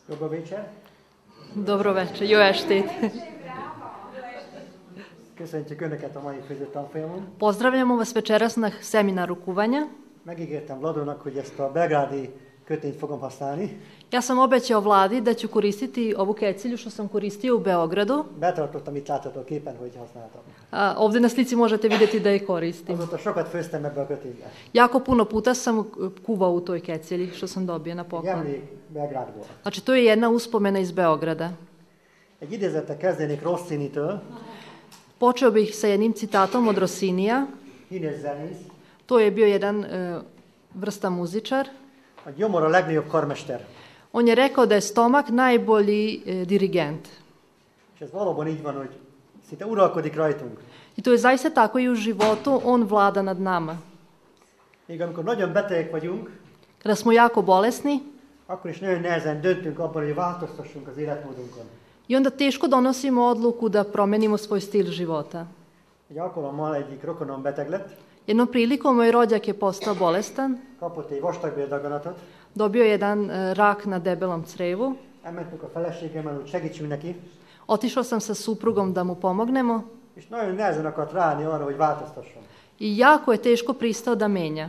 Dobro večer. Dobro večer, jó estét! Köszöntjük Önöket a mai főzőtanfolyamon. Pozdravljamo vas večeras na seminaru kuvanja. Megígértem Vladónak, hogy ezt a belgrádi kötényt fogom használni. Ja sam obećao Vladi da ću koristiti ovu kecilju što sam koristio u Beogradu. Betartottam, itt látható a képen, hogy használtam. Ovdje na slici možete vidjeti da je koristim. Azóta sokat főztem ebbe a köténybe. Jako puno puta sam kuvao u toj kecilji što sam dobio na poklon. Emlék Belgrádból. Znači, to je jedna uspomena iz Beograda. Egy idézettel kezdenék Rossinitől. Počeo bih sa jednim citatom od Rossinija. Híres zenész. To je bio jedan vrsta muzičar. A gyomor a legnagyobb karmester. On je rekao da je stomak najbolji dirigent. És ez valóban így van, hogy szinte uralkodik rajtunk. I to je zaista tako i u životu, on vlada nad nama. Még amikor nagyon betegek vagyunk, Kada smo jako bolesni, akkor is nagyon nehezen döntünk abban, hogy változtassunk az életmódunkon. i onda teško donosimo odluku da promenimo svoj stil života. Egy alkalommal egyik rokonom beteg lett, Jednom prilikom moj rođak je postao bolestan, kapott egy vastagbéldaganatot, dobio je jedan rak na debelom crevu. elmentünk a feleségemmel, hogy segítsünk neki, Otišao sam sa suprugom da mu pomognemo és nagyon nehezen akart ráállni arra, hogy változtasson. i jako je teško pristao da menja.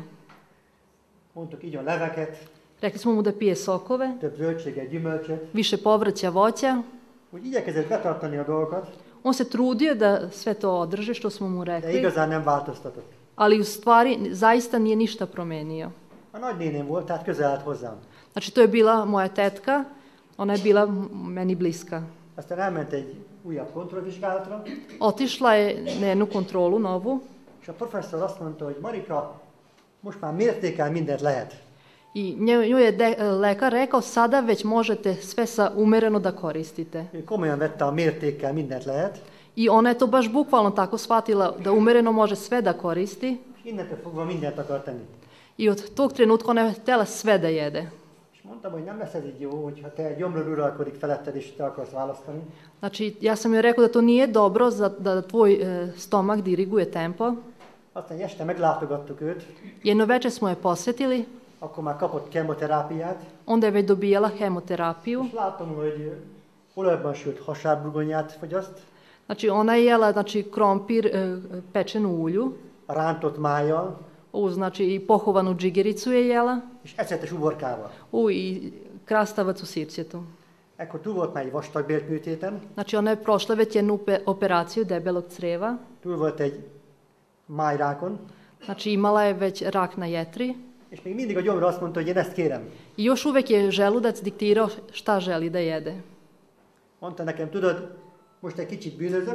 Mondtuk, igyon leveket, Rekli smo mu da pije sokove, több zöldséget, gyümölcsöt, više povrća, voća. úgy igyekezett betartani a dolgokat, On se trudio da sve to održi što smo mu de rekli, igazán nem változtatott. ali u stvari zaista nije ništa promenio. A nagynéném volt, tehát közel állt hozzám. Znači, to je bila moja tetka, ona je bila meni bliska. Aztán elment egy újabb kontrollvizsgálatra, Otišla je na jednu kontrolu novu és a professzor azt mondta, hogy Marika, most már mértékkel mindent lehet. i njoj je lekar rekao sada već možete sve sa umereno da koristite. Ő komolyan vette a mértékkel mindent lehet, I ona je to baš bukvalno tako shvatila da umereno može sve da koristi és innentől fogva mindent akar tenni. i od tog trenutka ona je htjela sve da jede. És mondtam, hogy nem lesz ez így jó, hogyha te gyomrod uralkodik feletted, és te akarsz választani. Znači, ja sam joj rekao da to nije dobro da tvoj stomak diriguje tempo. Aztán este meglátogattuk őt, Jedno večer smo je posjetili, akkor már kapott kemoterápiát, onda je već dobijala hemoterapiju. és látom, hogy olajban sült hasábburgonyát fogyaszt, Znači, ona je jela krompir pečen u ulju, rántott májjal, znači i pohovanu džigericu je jela, és ecetes uborkával. i krastavac u sirćetu. Ekkor túl volt már egy vastagbélműtéten, Znači, ona je prošla već jednu operaciju debelog creva, túl volt egy májrákon, znači imala je već rak na jetri és még mindig a gyomra azt mondta, hogy én ezt kérem. i još uvek je želudac diktirao šta želi da jede. Mondta nekem, tudod, most egy kicsit bűnözök,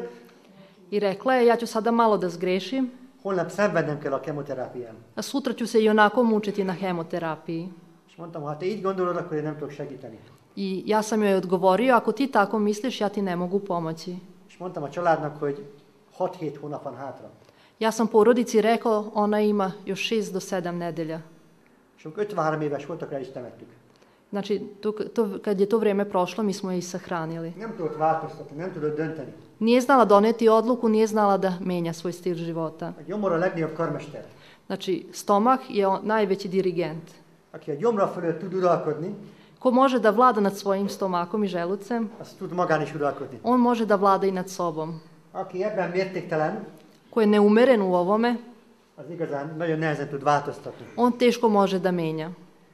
I rekla je, ja ću sada malo da zgrešim, holnap szenvednem kell a kemoterápián. a sutra ću se i onako mučiti na hemoterapiji. És mondtam, ha te így gondolod, akkor én nem tudok segíteni. I ja sam joj odgovorio, ako ti tako misliš, ja ti ne mogu pomoći. És mondtam a családnak, hogy 6-7 hónap van hátra. Ja sam porodici rekao, ona ima još 6 do 7 nedelja. És amikor 53 éves voltak, el is temettük. Znači, kad je to vrijeme prošlo, mi smo je i sahranili. Nem tudott változtatni, nem tudott dönteni. Nije znala donijeti odluku, nije znala da menja svoj stil života. A gyomor a legnagyobb karmester. Znači, stomak je najveći dirigent. Aki a gyomra fölött tud uralkodni, Ko može da vlada nad svojim stomakom i želucem, az tud magán is uralkodni. on može da vlada i nad sobom. Aki ebben mértéktelen, Ko je neumeren u ovome, az igazán nagyon nehezen tud változtatni. on teško može da menja.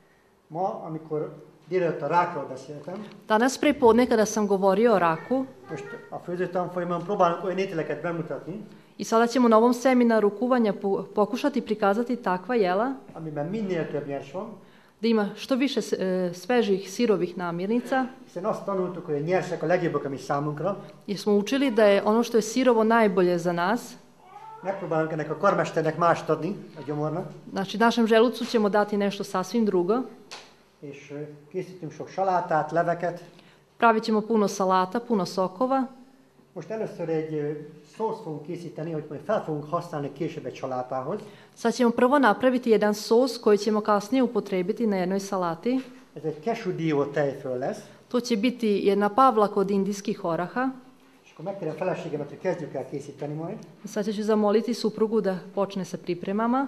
Ma, amikor délelőtt a rákról beszéltem, Danas prepodne kada sam govorio o raku, most a főzőtanfolyamon próbálunk olyan ételeket bemutatni, i sada ćemo na ovom seminaru kuvanja pokušati prikazati takva jela, amiben minél több nyers van, da ima što više svežih sirovih namirnica, hiszen azt tanultuk, hogy a nyersek a legjobbak, ami számunkra. jer smo učili da je ono što je sirovo najbolje za nas. Megpróbálunk ennek a karmesternek mást adni, a gyomornak, Znači, našem želucu ćemo dati nešto sasvim drugo. és készítünk sok salátát, leveket. Pravit ćemo puno salata, puno sokova. Most először egy szószt fogunk készíteni, hogy majd fel fogunk használni később egy salátához. Sad ćemo prvo napraviti jedan sos koji ćemo kasnije upotrebiti na jednoj salati. Ez egy cashew dió tejföl lesz. To će biti jedna pavlaka od indijskih oraha. És akkor megkérem feleségemet, hogy kezdjük el készíteni majd. Sad ću zamoliti suprugu da počne sa pripremama.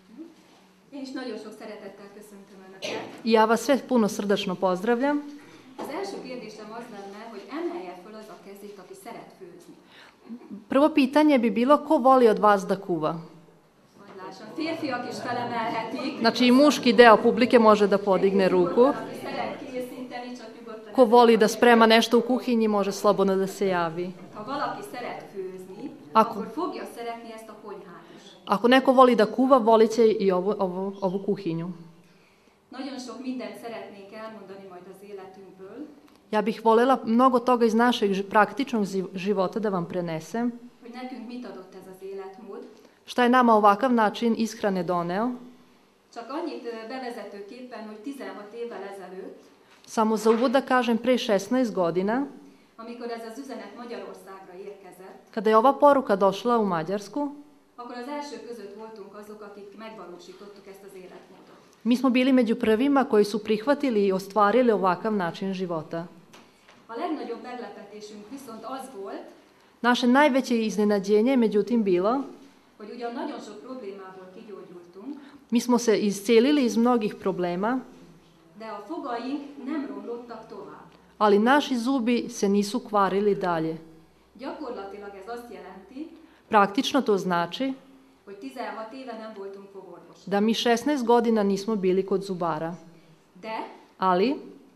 Én is nagyon sok szeretettel köszöntöm Önöket. I ja vas sve puno srdačno pozdravljam. Az első kérdésem az lenne, hogy emelje föl az a kezét, aki szeret főzni. Prvo pitanje bi bilo ko voli od vas da kuva? Hogy lássam, férfiak is felemelhetik. Znači i muški deo publike može da podigne ruku. Aki szeret készíteni, csak nyugodtan. Ko voli da sprema nešto u kuhinji može slobodno da se javi. Ha valaki szeret főzni, Ako- akkor fogja szeretni ezt a konyhát is. Ako neko voli da kuva, volit će i ovu kuhinju. Nagyon sok mindent szeretnék elmondani majd az életünkből, Ja bih voljela mnogo toga iz našeg praktičnog života da vam prenesem. hogy nekünk mit adott ez az életmód. Šta je nama ovakav način ishrane doneo? Csak annyit bevezetőképpen, hogy 16 évvel ezelőtt, Samo za uvod da kažem, pre 16 godina, amikor ez az üzenet Magyarországra érkezett, kada je ova poruka došla u Mađarsku, akkor az első között voltunk azok, akik megvalósítottuk ezt az életmódot. mi smo bili među prvima koji su prihvatili i ostvarili ovakav način života. A legnagyobb meglepetésünk viszont az volt, Naše najveće iznenađenje je međutim bilo, hogy ugyan nagyon sok problémából kigyógyultunk, mi smo se iscelili iz mnogih problema, de a fogaink nem romlottak tovább. ali naši zubi se nisu kvarili dalje. Gyakorlatilag ez azt jelenti, Praktično to znači hogy 16 éve nem voltunk fogorvosi. da mi 16 godina nismo bili kod zubara. De Ali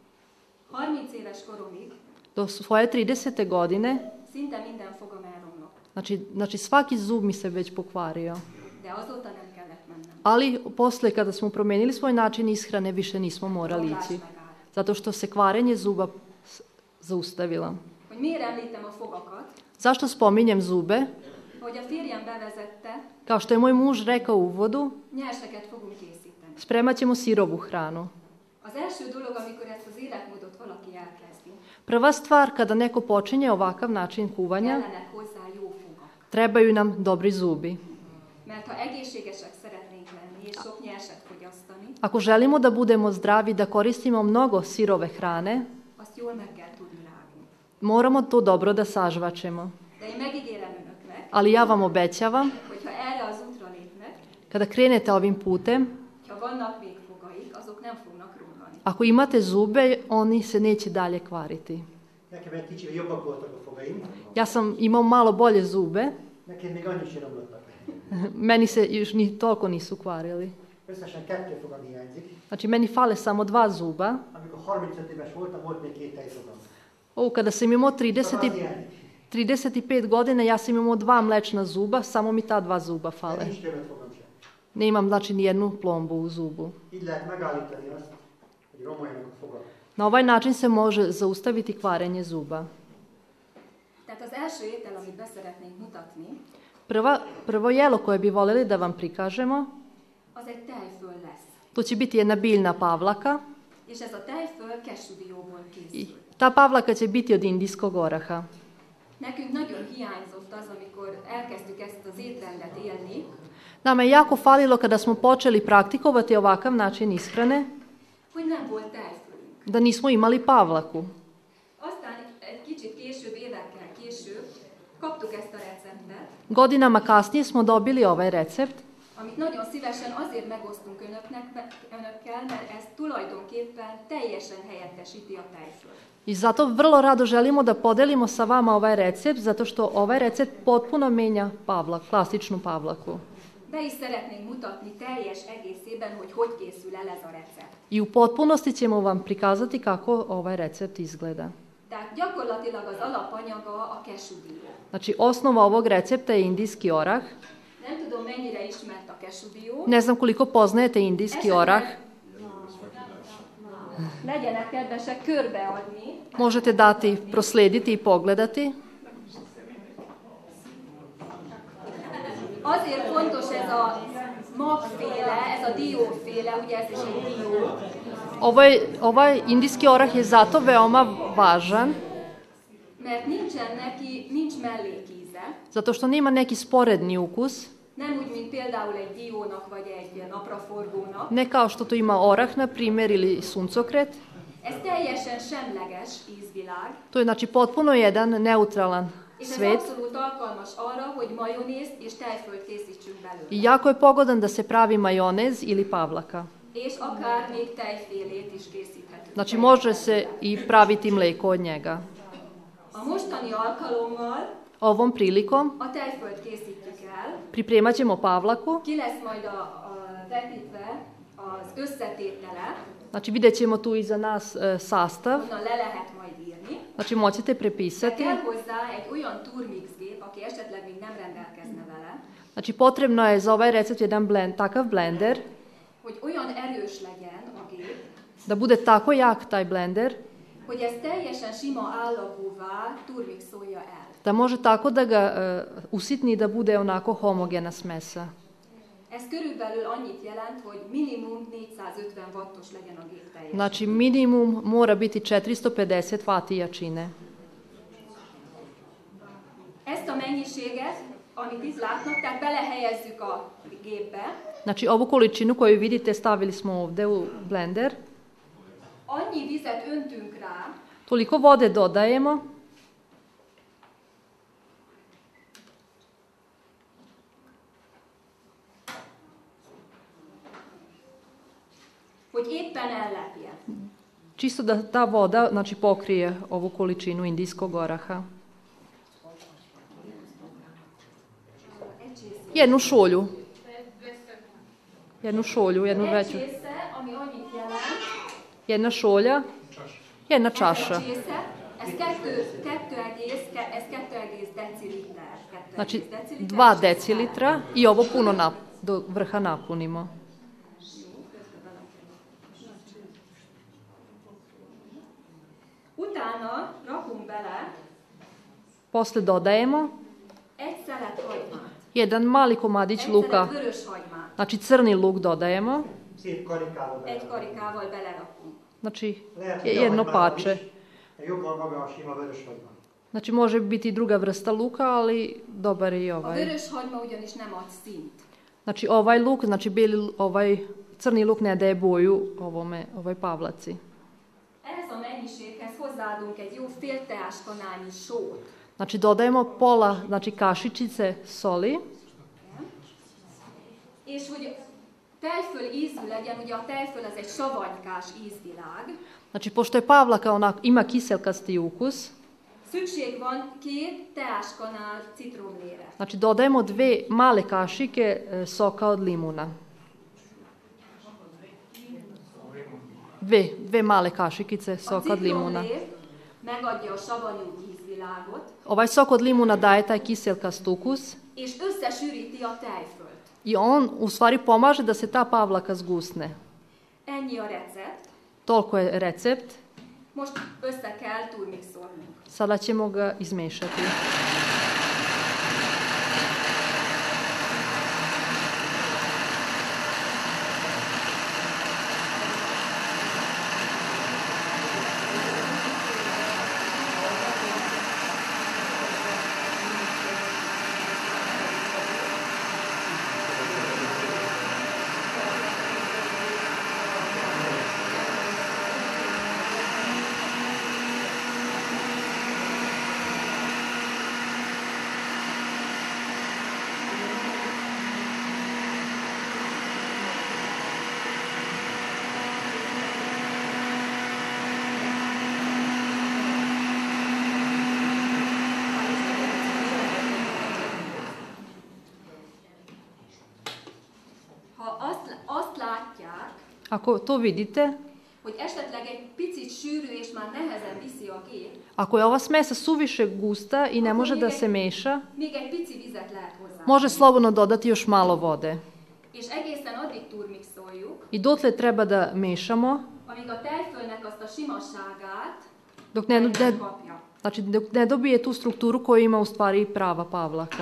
30 éves koromig do svoje 30. godine, szinte minden fogam elromlott. znači svaki zub mi se već pokvario. De azóta nem kellett mennem. Ali posle kada smo promenili svoj način ishrane više nismo morali Romlás ići. megállt. Zato što se kvarenje zuba zaustavila. Hogy miért említem a fogakat? Zašto spominjem zube? Hogy a férjem bevezette, Kao što je moj muž rekao u uvodu, nyerseket fogunk készíteni. spremat ćemo sirovu hranu. Az első dolog, amikor ezt az életmódot valaki elkezdi, Prva stvar kada neko počinje ovakav način kuvanja, kellenek hozzá jó fogak. trebaju nam dobri zubi. Mert ha egészségesek szeretnénk lenni, és sok nyerset fogyasztani, Ako želimo da budemo zdravi, da koristimo mnogo sirove hrane, azt jól meg kell tudni rágni. moramo to dobro da sažvačemo. De én megígérem önöknek, Ali ja vam obećavam, hogyha erre az útra lépnek, kada krenete ovim putem, ha vannak még fogaik, azok nem fognak romlani. ako imate zube, oni se neće dalje kvariti. Nekem egy kicsivel jobbak voltak a fogaim, Ja sam imao malo bolje zube, nekem még annyi sem romlottak. meni se još ni toliko nisu kvarili. Összesen 2 fogam hiányzik. Znači, meni fale samo 2 zuba. Amikor 35 éves voltam, volt még 2 tejfogam. Kada sam imao Az hiányzik. 35 godina, ja sam imao 2 mlečna zuba, samo mi ta 2 zuba De fale. nincs többet fogam sem. Ne imam, znači, nijednu plombu u zubu. Így lehet megállítani azt, hogy romoljanak a fogak. Na ovaj način se može zaustaviti kvarenje zuba. Tehát az első étel, amit beszeretnénk mutatni, Prvo jelo koje bi voljeli da vam prikažemo, az egy tejföl lesz. to će biti jedna biljna pavlaka. És ez a tejföl kessudióból I készül. ta pavlaka će biti od indijskog oraha. Nekünk nagyon hiányzott az, amikor elkezdtük ezt az étrendet élni, Nama je jako falilo kada smo počeli praktikovati ovakav način ishrane, hogy nem volt tejfölünk. da nismo imali pavlaku. Aztán egy kicsit később, évekkel később kaptuk ezt a receptet, Godinama kasnije smo dobili ovaj recept, amit nagyon szívesen azért megosztunk önökkel, mert ez tulajdonképpen teljesen helyettesíti a tejfölt. i zato vrlo rado želimo da podelimo sa vama ovaj recept, zato što ovaj recept potpuno menja klasičnu pavlaku. Be is szeretnénk mutatni teljes egészében, hogy készül el ez a recept. I u potpunosti ćemo vam prikazati kako ovaj recept izgleda. Tehát gyakorlatilag az alapanyaga a kessudió. Znači, osnova ovog recepta je indijski orah. Nem tudom, mennyire ismert a kessudió. Ne znam koliko poznajete indijski orah. Legyenek kedvesek körbeadni. Možete dati, proslediti i pogledati. Azért fontos ez a magféle, ez a dióféle, ugye ez is egy dió, Ovaj indijski orah je zato veoma važan, mert nincs mellékíze. zato što nema neki sporedni ukus. Nem úgy, mint például egy diónak vagy egy napraforgónak. Ne kao što to ima orah, na primjer, ili suncokret. Ez teljesen semleges ízvilág, To je znači potpuno jedan neutralan és ez svet abszolút alkalmas arra, hogy majonézt és tejfölt készítsünk belőle. i jako je pogodan da se pravi majonez ili pavlaka. És akár még tejfélét is készíthetünk. Znači može se i praviti mlijeko od njega. A mostani alkalommal Ovom prilikom a tejfölt készítjük el. pripremat ćemo pavlaku. Ki lesz majd a vetítve az összetétele, Znači vidjet ćemo tu iza nas sastav. onnan le lehet majd írni. Znači moćete De prepisati. kell hozzá egy olyan turmixgép, aki esetleg még nem rendelkezne vele, Znači potrebno je za ovaj recept jedan takav blender, hogy olyan erős legyen a gép, da bude tako jak taj blender, hogy ez teljesen sima állagúvá turmixolja el. da može tako da ga usitni da bude onako homogena smesa. Ez körülbelül annyit jelent, hogy minimum 450 wattos legyen a gép teljes. Znači minimum mora biti 450 vati jačine. Ezt a mennyiséget, amit itt látnak, tehát belehelyezzük a gépbe, Znači ovu količinu koju vidite stavili smo ovdje u blender. annyi vizet öntünk rá, Toliko vode dodajemo hogy éppen ellepje. čisto da ta voda znači pokrije ovu količinu indijskog oraha. Jednu šolju. Jednu šolju, jednu Egy veću. csésze, ami annyit jelent, Jedna šolja, jedna ez egy čaša. csésze, ez 2,2 deciliter. Znači 2 decilitra i ovo puno do vrha napunimo. Utána rakunk bele Posle dodajemo egy szelet hagymát, jedan mali komadić egy luka, szelet vörös hagymát, znači crni luk dodajemo, Szép karikával egy bele. karikával belerakunk. znači Lehet, hogy jedno a pače. is, de jobban maga a sima vörös hagyma. Znači može biti druga vrsta luka, ali dobar je i A ovaj. vörös hagyma ugyanis nem ad színt. Znači ovaj luk, znači ovaj crni luk ne daje boju ovoj pavlaci. Ehhez a mennyiséghez hozzáadunk egy jó fél teáskanálnyi sót. Znači dodajemo pola, znači kašičice soli. És hogy tejföl ízű legyen, ugye a tejföl az egy savanykás ízvilág, Znači pošto je pavlaka ima kiselkasti ukus, szükség van 2 teáskanál citromlére. znači dodajemo 2 male kašike soka od limuna. Dve male kašikice A soka od limuna. citromlé megadja a savanyú ízvilágot, Ovaj sok od limuna daje taj kiselkast ukus és összesűríti a tejfölt. i on u stvari pomaže da se ta pavlaka zgusne. Ennyi a recept. Toliko je recept. Most össze kell turmixolnunk. Sada ćemo ga izmešati. Azt látják, Ako to vidite, hogy esetleg egy picit sűrű és már nehezen viszi a gép, ako je ova smesa suviše gusta i ne može da se meša, még egy pici vizet lehet hozzá. može slobodno dodati još malo vode. És egészen addig turmixoljuk, I dotle treba da mešamo, amíg a tejfölnek azt a simaságát dok megkapja. znači dok ne dobije tu strukturu koju ima u stvari prava pavlaka.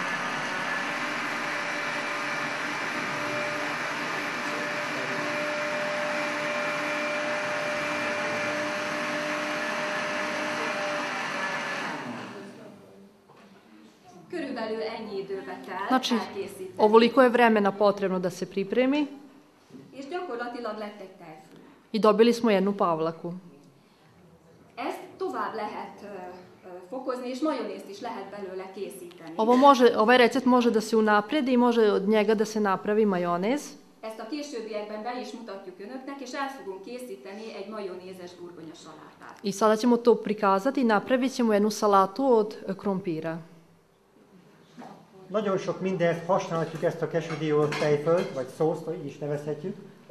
Körülbelül ennyi időbe kell Znači, elkészíteni. ovoliko je vremena potrebno da se pripremi És gyakorlatilag lett egy tejföl. i dobili smo jednu pavlaku. Ezt tovább lehet fokozni, és majonézt is lehet belőle készíteni. Ovaj recept može da se unaprijedi i može od njega da se napravi majonez. Ezt a a későbbiekben be is mutatjuk önöknek, és el fogunk készíteni egy majonézes burgonya salátát. I sada ćemo to prikazati i napravit ćemo jednu salatu od krompira. Nagyon sok mindenhez használhatjuk ezt a kesúdió tejfölt, vagy szószt, így is nevezhetjük.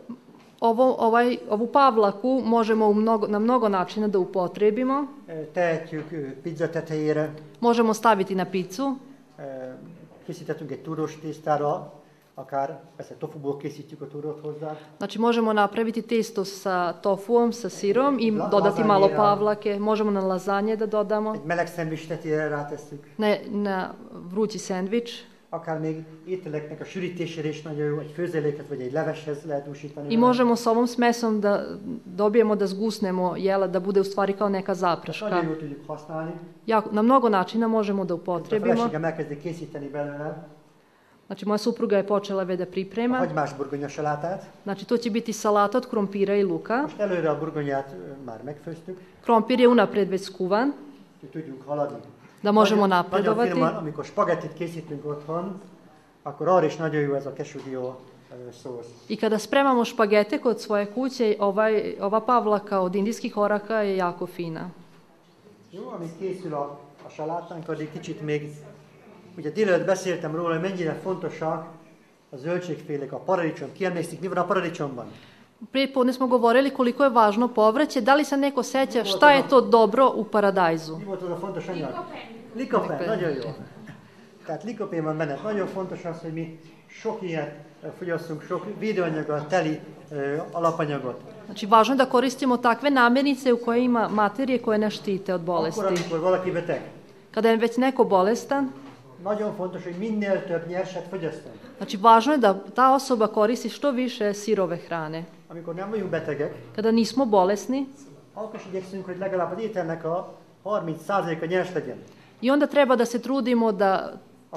Ovu pavlaku možemo na mnogo načina da upotrebimo. Tehetjük pizza tetejére. Možemo staviti na pizzu. Készíthetünk egy túrós tésztára, akár persze tofuból készítjük a túrót hozzá. Znači možemo napraviti testo sa tofuom, sa sirom i dodati malo pavlake. Možemo na lazanje da dodamo. Egy meleg szendvics tetejére rátesszük. Na vrući sendvič. Akár még ételeknek a sűrítésére is nagyon jó, egy főzeléket vagy egy leveshez lehet úsítani. I možemo s ovom smesom da dobijemo da zgusnemo jela, da bude u stvari kao neka zapraška. Nagyon jól tudjuk használni. Na mnogo načina možemo da A upotrebimo. feleségem elkezdi készíteni belőle. Znači moja supruga je počela već da priprema. A hagymás burgonya salátát. Znači to će biti salata od krompira i luka. Most előre a burgonyát már megfőztük. Krompir je unapred već skuvan. Hogy tudjunk haladni. Da možemo Nagyon napredovati. finoman, amikor spagettit készítünk otthon, akkor arra is nagyon jó ez a kesúdió szósz. I kada spremamo špagete kod svoje kuće, ova pavlaka od indijskih oraka je jako fina. Jó, amíg készül a salátánk, addig kicsit még, ugye délelőtt beszéltem róla, hogy mennyire fontosak a zöldségfélék, a paradicsom. Ki emlékszik, mi van a paradicsomban? Prije podne smo govorili koliko je važno povrće. Da li se neko seća šta je to dobro u paradajzu? Mi volt az a fontos anyag? Likopen, nagyon jó. Tehát likopén van benne. Nagyon fontos az, hogy mi sok ilyet fogyasszunk, sok védőanyaggal teli alapanyagot. Znači, važno je da koristimo takve namirnice u koje ima materije koje nas štite od bolesti. Akkor, amikor valaki beteg. Kada je već neko bolestan, nagyon fontos, hogy minél több nyerset fogyasztunk. znači, važno je da ta osoba koristi što više sirove hrane. Amikor nem vagyunk betegek, Kada nismo bolesni, akkor is igyekszünk, hogy legalább az ételnek a 30%-a nyers legyen. i onda treba da se trudimo da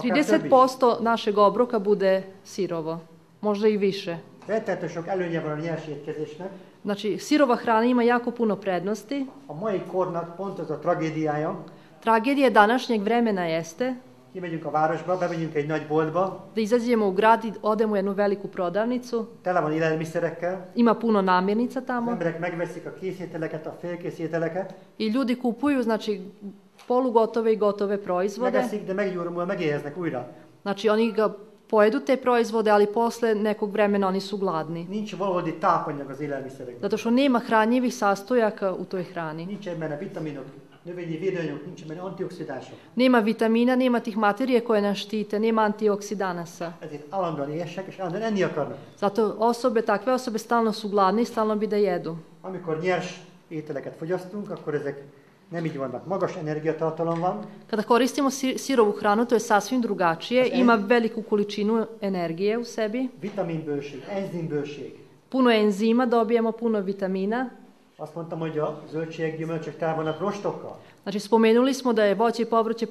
30% našeg obroka bude sirovo, možda i više. Rettenető sok előnye van a nyers étkezésnek. Znači, sirova hrana ima jako puno prednosti. A mai kornak pont az a tragédiája. Tragedija današnjeg vremena jeste Kimegyünk a városba, bemegyünk egy nagy boltba, da izađemo u grad i odemo u jednu veliku prodavnicu. tele van élelmiszerekkel. Ima puno namirnica Az tamo emberek megveszik a készételeket, a félkész ételeket, i ljudi kupuju, znači, polugotove i gotove proizvode. megeszik, de egy óra múlva megéheznek újra. Znači, oni ga pojedu te proizvode, ali posle nekog vremena oni su gladni. Nincs valódi tápanyag az élelmiszerekben. Zato što nema hranjivih sastojaka u toj hrani. Nincs benne vitaminok, növényi védőanyagok, nincs benne antioxidánsok. Nema vitamina, nema tih materije koje nas štite, nema antioksidanasa. Ezért állandóan éhesek, és állandóan enni akarnak. Zato takve osobe stalno su gladni i stalno bi da jedu. Amikor nyers ételeket fogyasztunk, akkor ezek nem így vannak. Magas energiatartalom van, Kada koristimo sirovu hranu, to je sasvim drugačije. Ima veliku količinu energije u sebi. vitaminbőség, enzimbőség. Puno enzima dobijemo, puno vitamina. Azt mondtam, hogy a zöldségek, gyümölcsök tele vannak rostokkal. Znači, spomenuli smo da je voće i povrće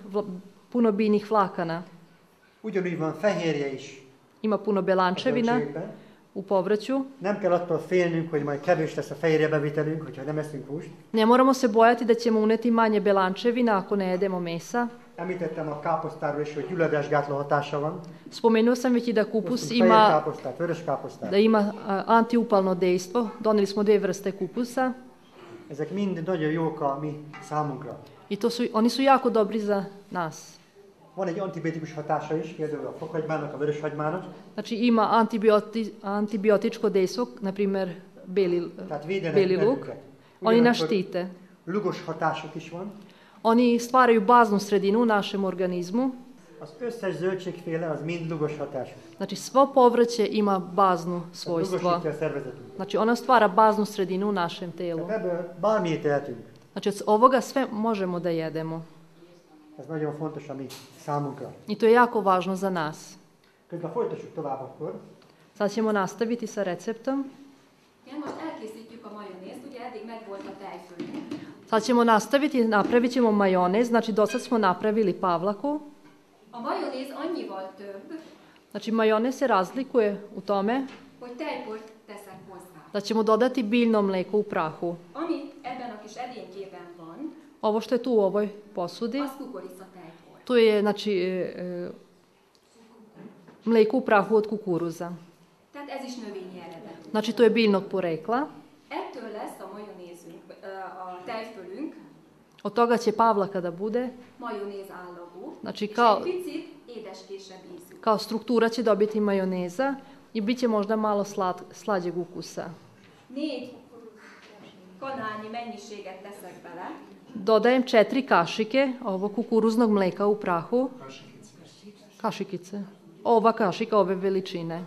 puno biljnih vlakana. Ugyanúgy van fehérje is Ima puno a belančevina zöldségekben. u povrću. Nem kell attól félnünk, hogy majd kevés lesz a fehérjebevitelünk, hogyha nem eszünk húst. Ne moramo se bojati da ćemo uneti manje belančevina ako ne jedemo mesa. Említettem a káposztáról is, hogy gyulladásgátló hatása van. Spomenuo sam već i da kupus Hoztunk fehér ima, káposztát, vörös káposztát. da ima antiupalno dejstvo. Doneli smo 2 vrste kupusa Ezek mind nagyon jók a mi számunkra. i oni su jako dobri za nas. Van egy antibiotikus hatása is, például a fokhagymának, a vöröshagymának. Znači ima antibiotičko dejstvo, na primjer Tehát védenek beli luk. bennünket. Oni nas Ugyanakkor štite. lugos hatásuk is van. Oni stvaraju baznu sredinu u našem organizmu. Az összes zöldségféle az mind lugos hatású. Znači svo povrće ima baznu Tehát svojstvo. lugosítja a szervezetünk. Znači ona stvara baznu sredinu u našem telu. Tehát ebből bármilyet tehetünk. Znači od ovoga sve možemo da jedemo. Ez nagyon fontos a mi számunkra. I to je jako važno za nas. Közben folytassuk tovább akkor. Sad ćemo nastaviti sa receptom. Igen, most elkészítjük a majonézt, ugye eddig meg volt a tejföl. Sad ćemo nastaviti, napravit ćemo majonez, znači do sad smo napravili pavlaku. A majonéz annyival több, Znači majonez se razlikuje u tome hogy tejport teszek hozzá. da ćemo dodati biljno mleko u prahu. Ami ebben a kis edénykében van, Ovo što je tu u ovoj posudi, az kukorica tejport. tu je znači mleko u prahu od kukuruza. Tehát ez is növényi eredetű. Znači to je biljnog porekla. Ettől lesz a majonézünk, a tejfölünk Od toga će pavlaka da bude, majonéz állagú, znači és kao, egy picit édeskésebb ízű. kao struktura će dobiti majoneza i bit će možda malo slađeg ukusa. 4 kanálnyi mennyiséget teszek bele, Dodajem 4 kašike ovog kukuruznog mleka u prahu. Kašikice. Ova kašika ove veličine.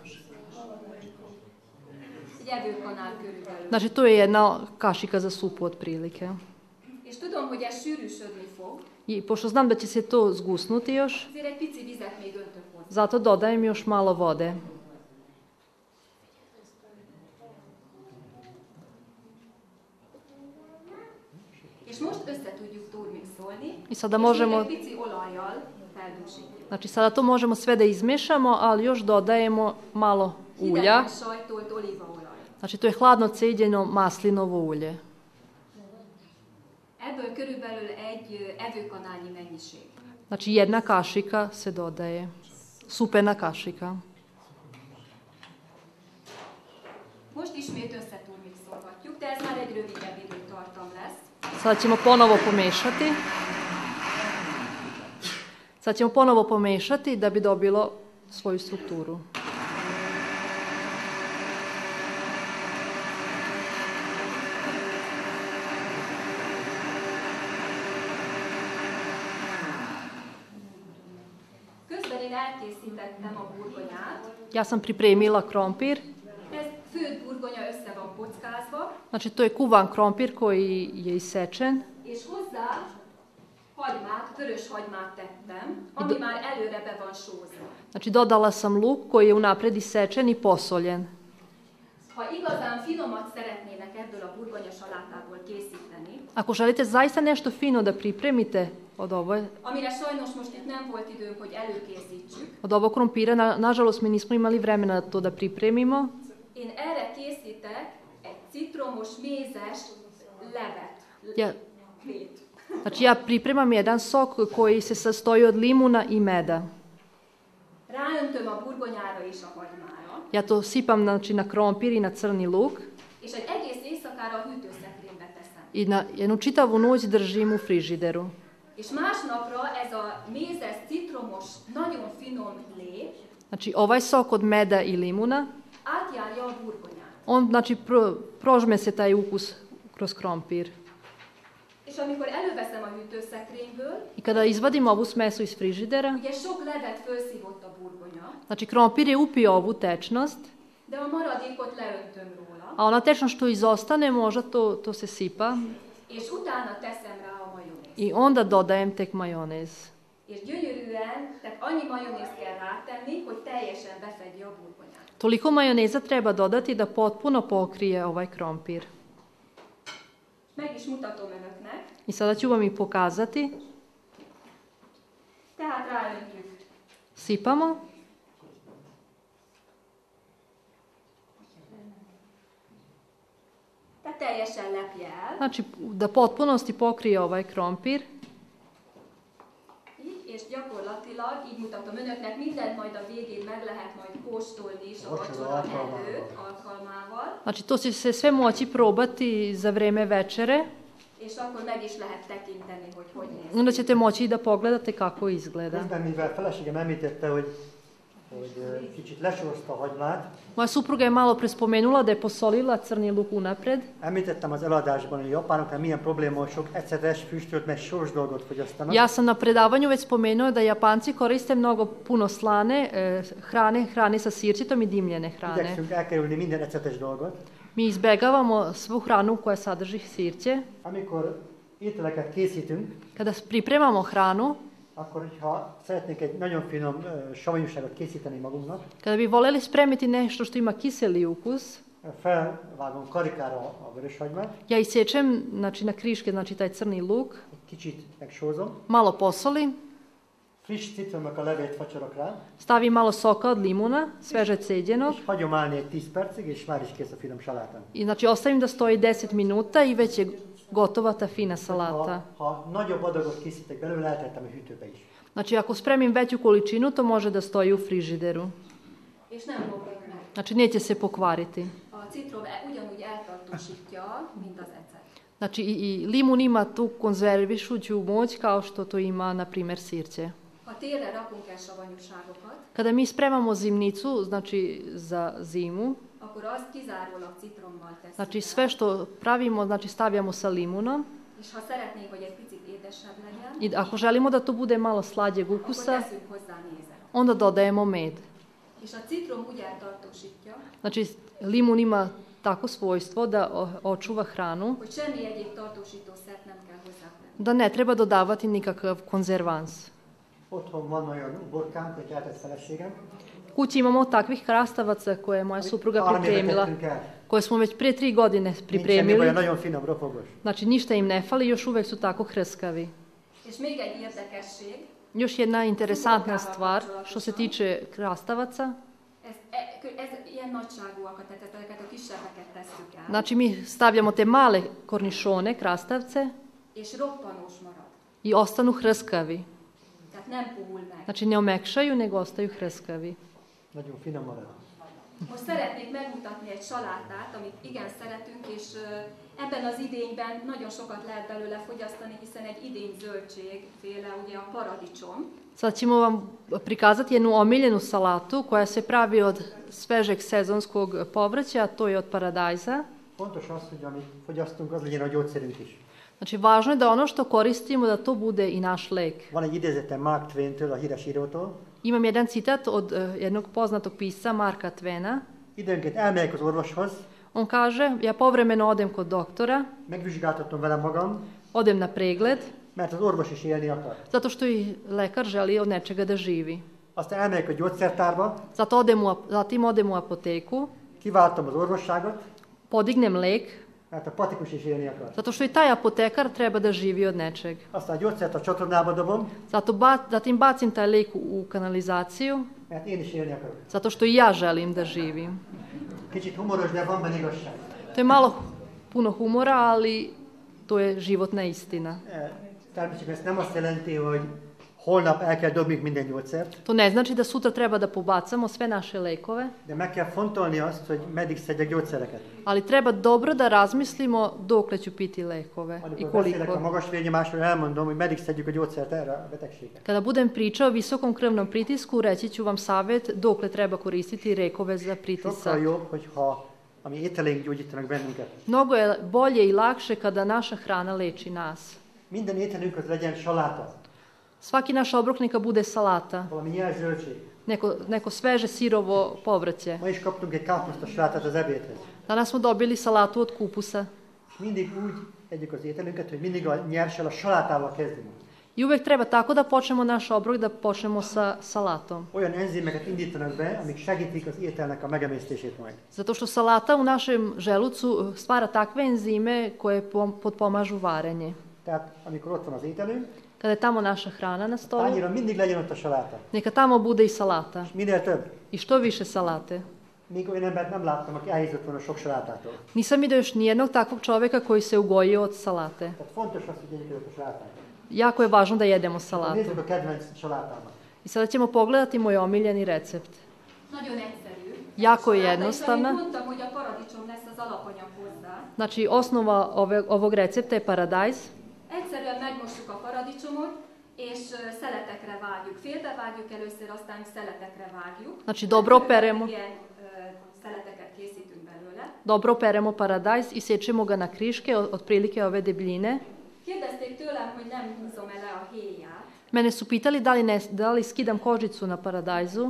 egy evőkanál körülbelül. Znači to je jedna kašika za supu otprilike. És tudom, hogy ez sűrűsödni fog, I pošto znam da će se to zgusnuti još, ezért egy pici vizet még öntök hozzá. zato dodajem još malo vode. És most össze tudjuk turmixolni, I sada és možemo, még egy pici olajjal feldúsítjuk. znači sada to možemo sve da izmešamo, ali još dodajemo malo ulja. Hidegen sajtolt olívaolaj. Znači to je hladno ceđeno maslinovo ulje. Ebből körülbelül egy evőkanálnyi mennyiség. Znači jedna kašika se dodaje. Supena kašika. Most ismét összeturmixolhatjuk, de ez már egy rövidebb időtartam lesz. Sada ćemo ponovo pomešati. Sad ćemo ponovo pomešati da bi dobilo svoju strukturu. Közben én elkészítettem a burgonyát. Ja sam pripremila krompir. Ez főtt burgonya össze van kockázva, Znači to je kuvan krompir koji je isečen. és hozzá hagymát, vörös hagymát tettem, ami már előre be van sózva. Znači dodala sam luk koji je unaprijed isečen i posoljen. Ha igazán finomat szeretnének ebből a burgonya salátából készíteni, Ako želite zaista nešto fino da pripremite amire sajnos most itt nem volt időnk, hogy előkészítsük, od ovog krompira, nažalost mi nismo imali vremena to da pripremimo, én erre készítek egy citromos, mézes levet. Ja. Lét. Znači ja pripremam jedan sok koji se sastoji od limuna i meda. Ráöntöm a burgonyára és a hagymára, Ja to sipam znači, na krompir i na crni luk és egy egész éjszakára a hűtőszekrénybe teszem. i na jednu čitavu noć držim u frižideru. És másnapra ez a mézes, citromos, nagyon finom lé Znači ovaj sok od meda i limuna, átjárja a burgonyát. on znači prožme se taj ukus kroz krompir. És amikor előveszem a hűtőszekrényből, I kada izvadim ovu smesu iz frižidera, ugye sok levet felszívott a burgonya, znači krompir je upio ovu tečnost, de a maradékot leöntöm róla, a ona tečnost što izostane možda to se sipa és utána teszem rá a majonézt. i onda dodajem tek majonez. És gyönyörűen, tehát annyi majonézt kell rátenni, hogy teljesen befedje a burgonyát. Toliko majoneza treba dodati da potpuno pokrije ovaj krompir. Meg is mutatom önöknek, I sada ću vam i pokazati. tehát ráöntjük. Sipamo. Tehát teljesen lepje el. Znači da potpunosti pokrije ovaj krompir. Így, és gyakorlatilag, így mutatom önöknek, mindent majd a végén meg lehet majd kóstolni is a vacsora előtt alkalmával, Znači to će se sve moći probati za vreme večere. és akkor meg is lehet tekinteni, hogy néz. Onda ćete moći i da pogledate kako izgleda. Közben, mivel feleségem említette, hogy kicsit lesózta a hagymát, Moja supruga je malo prespomenula da je posolila crni luk unapred. említettem az eladásban, hogy a japánoknál milyen probléma, hogy sok egyszeres füstölt, meg sós dolgot fogyasztanak. Ja sam na predavanju već spomenuo da Japanci koriste mnogo puno slane hrane sa sirćetom i dimljene hrane. Igyekszünk elkerülni minden ecetes dolgot. Mi izbegavamo svu hranu koja sadrži sirće. Amikor ételeket készítünk, Kada pripremamo hranu, akkor, ha szeretnénk egy nagyon finom savanyúságot készíteni magunknak, kada bi voljeli spremiti nešto što ima kiseli ukus, felvágom karikára a vöröshagymát, ja isječem znači, na kriške znači, taj crni luk, egy kicsit megsózom, malo posolim, friss citromnak a levét facsorok rá, stavim malo soka od limuna, sveže ceđenog, és hagyom állni egy 10 percig, és már is kész a finom saláta. i znači ostavim da stoji 10 minuta i već je gotova ta fina salata. Ha nagyobb adagot készítek belőle, eltettem a hűtőbe is. Znači ako spremim veću količinu, to može da stoji u frižideru. és nem bomlik meg. Znači neće se pokvariti. A citrom ugyanúgy eltartósítja, mint az ecet. Znači i limun ima tu konzervišuću moć kao što to ima, na primjer, sirće. Ha télre rakunk el savanyúságokat, Kada mi spremamo zimnicu, znači za zimu, akkor azt kizárólag citrommal tesszük znači el. sve što pravimo, znači stavljamo sa limunom. És ha szeretnénk, hogy egy picit édesebb legyen, I ako želimo da to bude malo slađeg akkor ukusa, teszünk hozzá mézet. onda dodajemo med. És a citrom úgy eltartósítja, Znači limun ima tako svojstvo da očuva hranu, hogy semmi egyéb tartósítószert nem kell hozzátenni. da ne treba dodavati nikakav konzervans. Otthon van olyan uborkánk, hogy eltett feleségem. Kući imamo takvih krastavaca koje je moja supruga Három éve pripremila, tettünk el. koje smo već prije 3 godine Nincs semmi pripremili. baj, nagyon finom, ropogos. Znači ništa im ne fali, još uvek su tako hrskavi. És még egy érdekesség, Još jedna interesantna stvar što se tiče krastavaca. ez ilyen nagyságúakat, tehát ezeket a kisebbeket tesszük el, Znači mi stavljamo te male kornišone, krastavce, és roppanós marad. i ostanu hrskavi. Tehát nem puhul meg. Znači ne omekšaju, nego ostaju hrskavi. Nagyon finom marad. Most szeretnék megmutatni egy salátát, amit igen szeretünk, és ebben az idényben nagyon sokat lehet belőle fogyasztani, hiszen egy idény zöldségféle, ugye a paradicsom. Sad ćemo vam prikazati jednu omiljenu salatu koja se pravi od svežeg sezonskog povrća, a to je od paradajza. Fontos az, hogy amit fogyasztunk, az legyen a gyógyszerünk is. Znači važno je da ono što koristimo da to bude i naš lek. Van egy idézetem Mark Twain-től, a híres írótól. Imam jedan citat od jednog poznatog pisca Marka Twena. Időnként elmegyek az orvoshoz, On kaže, ja povremeno odem kod doktora, megvizsgáltatom vele magam, odem na pregled, mert az orvos is élni akar. zato što i lekar želi od nečega da živi. Aztán elmegyek a gyógyszertárba, Zatim odem u apoteku, kiváltom az orvosságot, podignem lek, mert a patikus is élni akar. zato što i taj apotekar treba da živi od nečeg. Aztán a gyógyszert a csatornába dobom, Zatim bacim taj lek u kanalizaciju, mert én is élni akarok. zato što i ja želim da živim. Kicsit humoros, de van benne igazság. To je malo puno humora, ali to je životna istina. Természetesen ez nem azt jelenti, hogy holnap el kell dobnunk minden gyógyszert, To ne znači da sutra treba da pobacamo sve naše lekove, de meg kell fontolni azt, hogy meddig szedjek gyógyszereket. ali treba dobro da razmislimo dokle ću piti lekove i Amikor beszélek a koliko. magas vérnyomásról, elmondom, hogy meddig szedjük a gyógyszert erre a betegségre. Kada budem pričao o visokom krvnom pritisku, reći ću vam savjet dokle treba koristiti lekove za Sokkal pritisak. jobb, hogyha a mi ételeink gyógyítanak bennünket. Mnogo je bolje i lakše kada naša hrana leči nas. Minden ételünk az legyen saláta, Svaki naš obrok neka bude salata, valami nyers zöldség. neko sveže sirovo povrće. Ma is kaptunk egy káposzta salátát az ebédhez. Danas smo dobili salatu od kupusa. És mindig úgy együk az ételünket, hogy mindig a nyerssel, a salátával kezdünk. I uvek treba tako da počnemo naš obrok, da počnemo sa salatom. Olyan enzimeket indítanak be, amik segítik az ételnek a megemésztését majd. Zato što salata u našem želucu stvara takve enzime koje potpomažu varenje. Tehát amikor ott van az ételünk, Kada je tamo naša hrana na stolu, annyira mindig legyen ott a saláta. neka tamo bude i salata. És minél több. I što više salate. Még olyan embert nem láttam, aki elhízott volna sok salátától. Nisam vidio još nijednog takvog čovjeka koji se ugojio od salate. Tehát fontos az, hogy egyik a salátát. Jako je važno da jedemo salatu. Nézzük a kedvenc salátámat. I sada ćemo pogledati moj omiljeni recept. Nagyon egyszerű. Jako je És jednostavna. ahogy mondtam, hogy a paradicsom lesz az alapanyag hozzá. Znači, osnova ovog recepta je paradajz. Egyszerűen megmossuk a paradicsomot, és szeletekre vágjuk. Félbevágjuk először, aztán szeletekre vágjuk. Znači, dobro operemo. Ilyen szeleteket készítünk belőle. Dobro operemo paradajz i sečemo ga na kriške, otprilike ove debljine. Kérdezték tőlem, hogy nem húzom ele a héját. Mene su pitali da li skidam kožicu na paradajzu.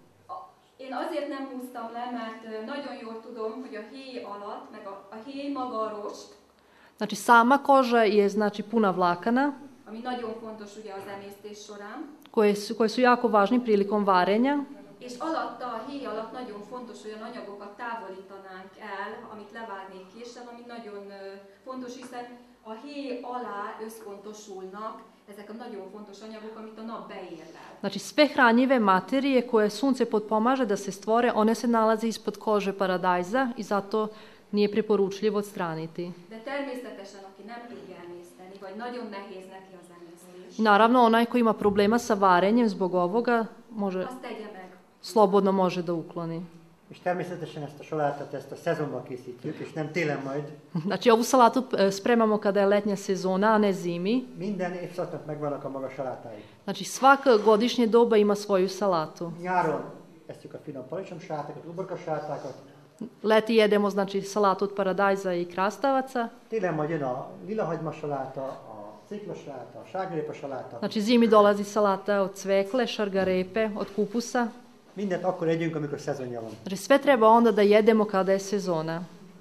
Én azért nem húztam le, mert nagyon jól tudom, hogy a héj alatt, meg a héj maga a rost, Znači, sama koža je znači puna vlakana, ami nagyon fontos ugye az emésztés során, koje su jako važni prilikom varenja. és alatta, a héj alatt nagyon fontos olyan anyagokat távolítanánk el, amit levágnék késsel, ami nagyon fontos, hiszen a héj alá összpontosulnak ezek a nagyon fontos anyagok, amit a nap beérlel. Znači, sve hranjive materije koje sunce potpomaže da se stvore, one se nalaze ispod kože paradajza i zato nije preporučljivo odstraniti. De természetesen, aki nem tudja emészteni, vagy nagyon nehéz neki az emésztés, I naravno, onaj koji ima problema sa varenjem zbog ovoga, može azt tegye meg. slobodno može da ukloni. És természetesen ezt a salátát, ezt a szezonban készítjük, és nem télen majd. Znači ovu salatu spremamo kada je letnja sezona, a ne zimi. Minden évszaknak megvannak a maga salátái. Znači svaka godišnje doba ima svoju salatu. Nyáron eszük a finom paradicsomsalátákat, uborkasalátákat. Leti jedemo znači salatu od paradajza i krastavaca. Télen majd jön a lilahagyma saláta, a ciklasaláta, a sárgarépa saláta. Znači zimi dolazi salata od cvekle, šargarepe, od kupusa. Mindent akkor együnk, amikor szezonja van. Znači sve treba onda da jedemo kada je sezona.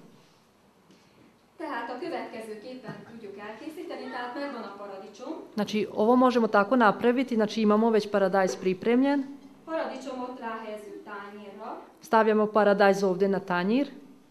Tehát a következőképpen tudjuk elkészíteni, tehát megvan a paradicsom. Znači ovo možemo tako napraviti, znači imamo već paradajz pripremljen. Paradicsomot ráhelyezzük tányérra, Stavljamo paradajz ovdje na tanjir.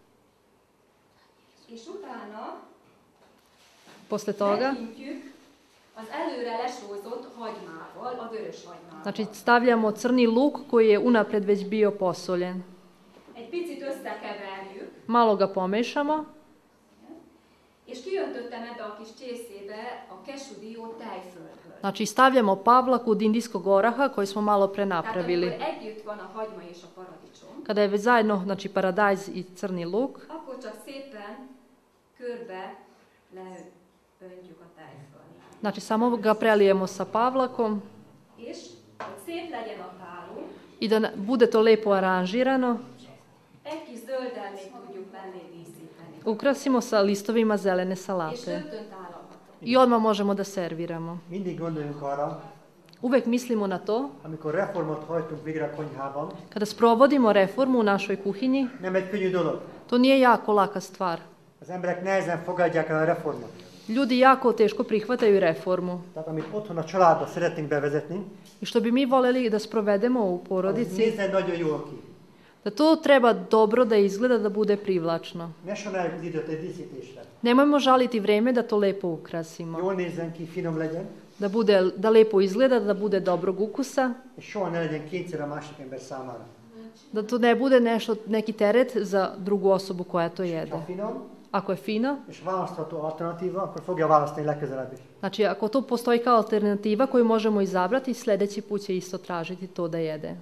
és utána Posle toga, megintjük az előre lesózott hagymával, a vörös hagymával. znači stavljamo crni luk koji je unapred već bio posoljen. Egy picit összekeverjük, Malo ga pomešamo és kijöntöttem ebbe a kis csészébe a kesudió tejföldből. Znači stavljamo pavlaku od indijskog oraha koji smo malo pre Tehát napravili. amikor együtt van a hagyma és a paradicsom, Kada je već zajedno znači paradajz i crni luk, akkor csak szépen körbe leöntjük a tejföldet. znači samo ga prelijemo sa pavlakom És hogy szép legyen a táló, i da bude to lepo aranžirano, egy kis zölddel még tudjuk mellé díszíteni. ukrasimo sa listovima zelene És salate rögtön tálalhatunk. i odmah možemo da serviramo. Mindig gondoljunk arra, Uvek mislimo na to, amikor reformot hajtunk végre a konyhában, kada sprovodimo reformu u našoj kuhinji, nem egy könnyű dolog. to nije jako laka stvar. Az emberek nehezen fogadják el a reformot. Ljudi jako teško prihvataju reformu. Tehát amit otthon a családba szeretnénk bevezetni, I što bi mi voleli da sprovedemo u az porodici, nézzen nagyon jól ki. da to treba dobro da izgleda, da bude privlačno. Ne sajnáljuk az időt egy díszítésre. Nemojmo žaliti vreme da to lepo ukrasimo. Jól nézzen ki, finom legyen, Da lepo izgleda, da bude dobrog ukusa, és soha ne legyen kényszer a másik ember számára. da to ne bude neki teret za drugu osobu koja to jede. Ha finom, Ako je fino, és választható alternatíva, akkor fogja választani legközelebb is. znači ako to postoji kao alternativa koju možemo izabrati, sljedeći put će isto tražiti to da jede.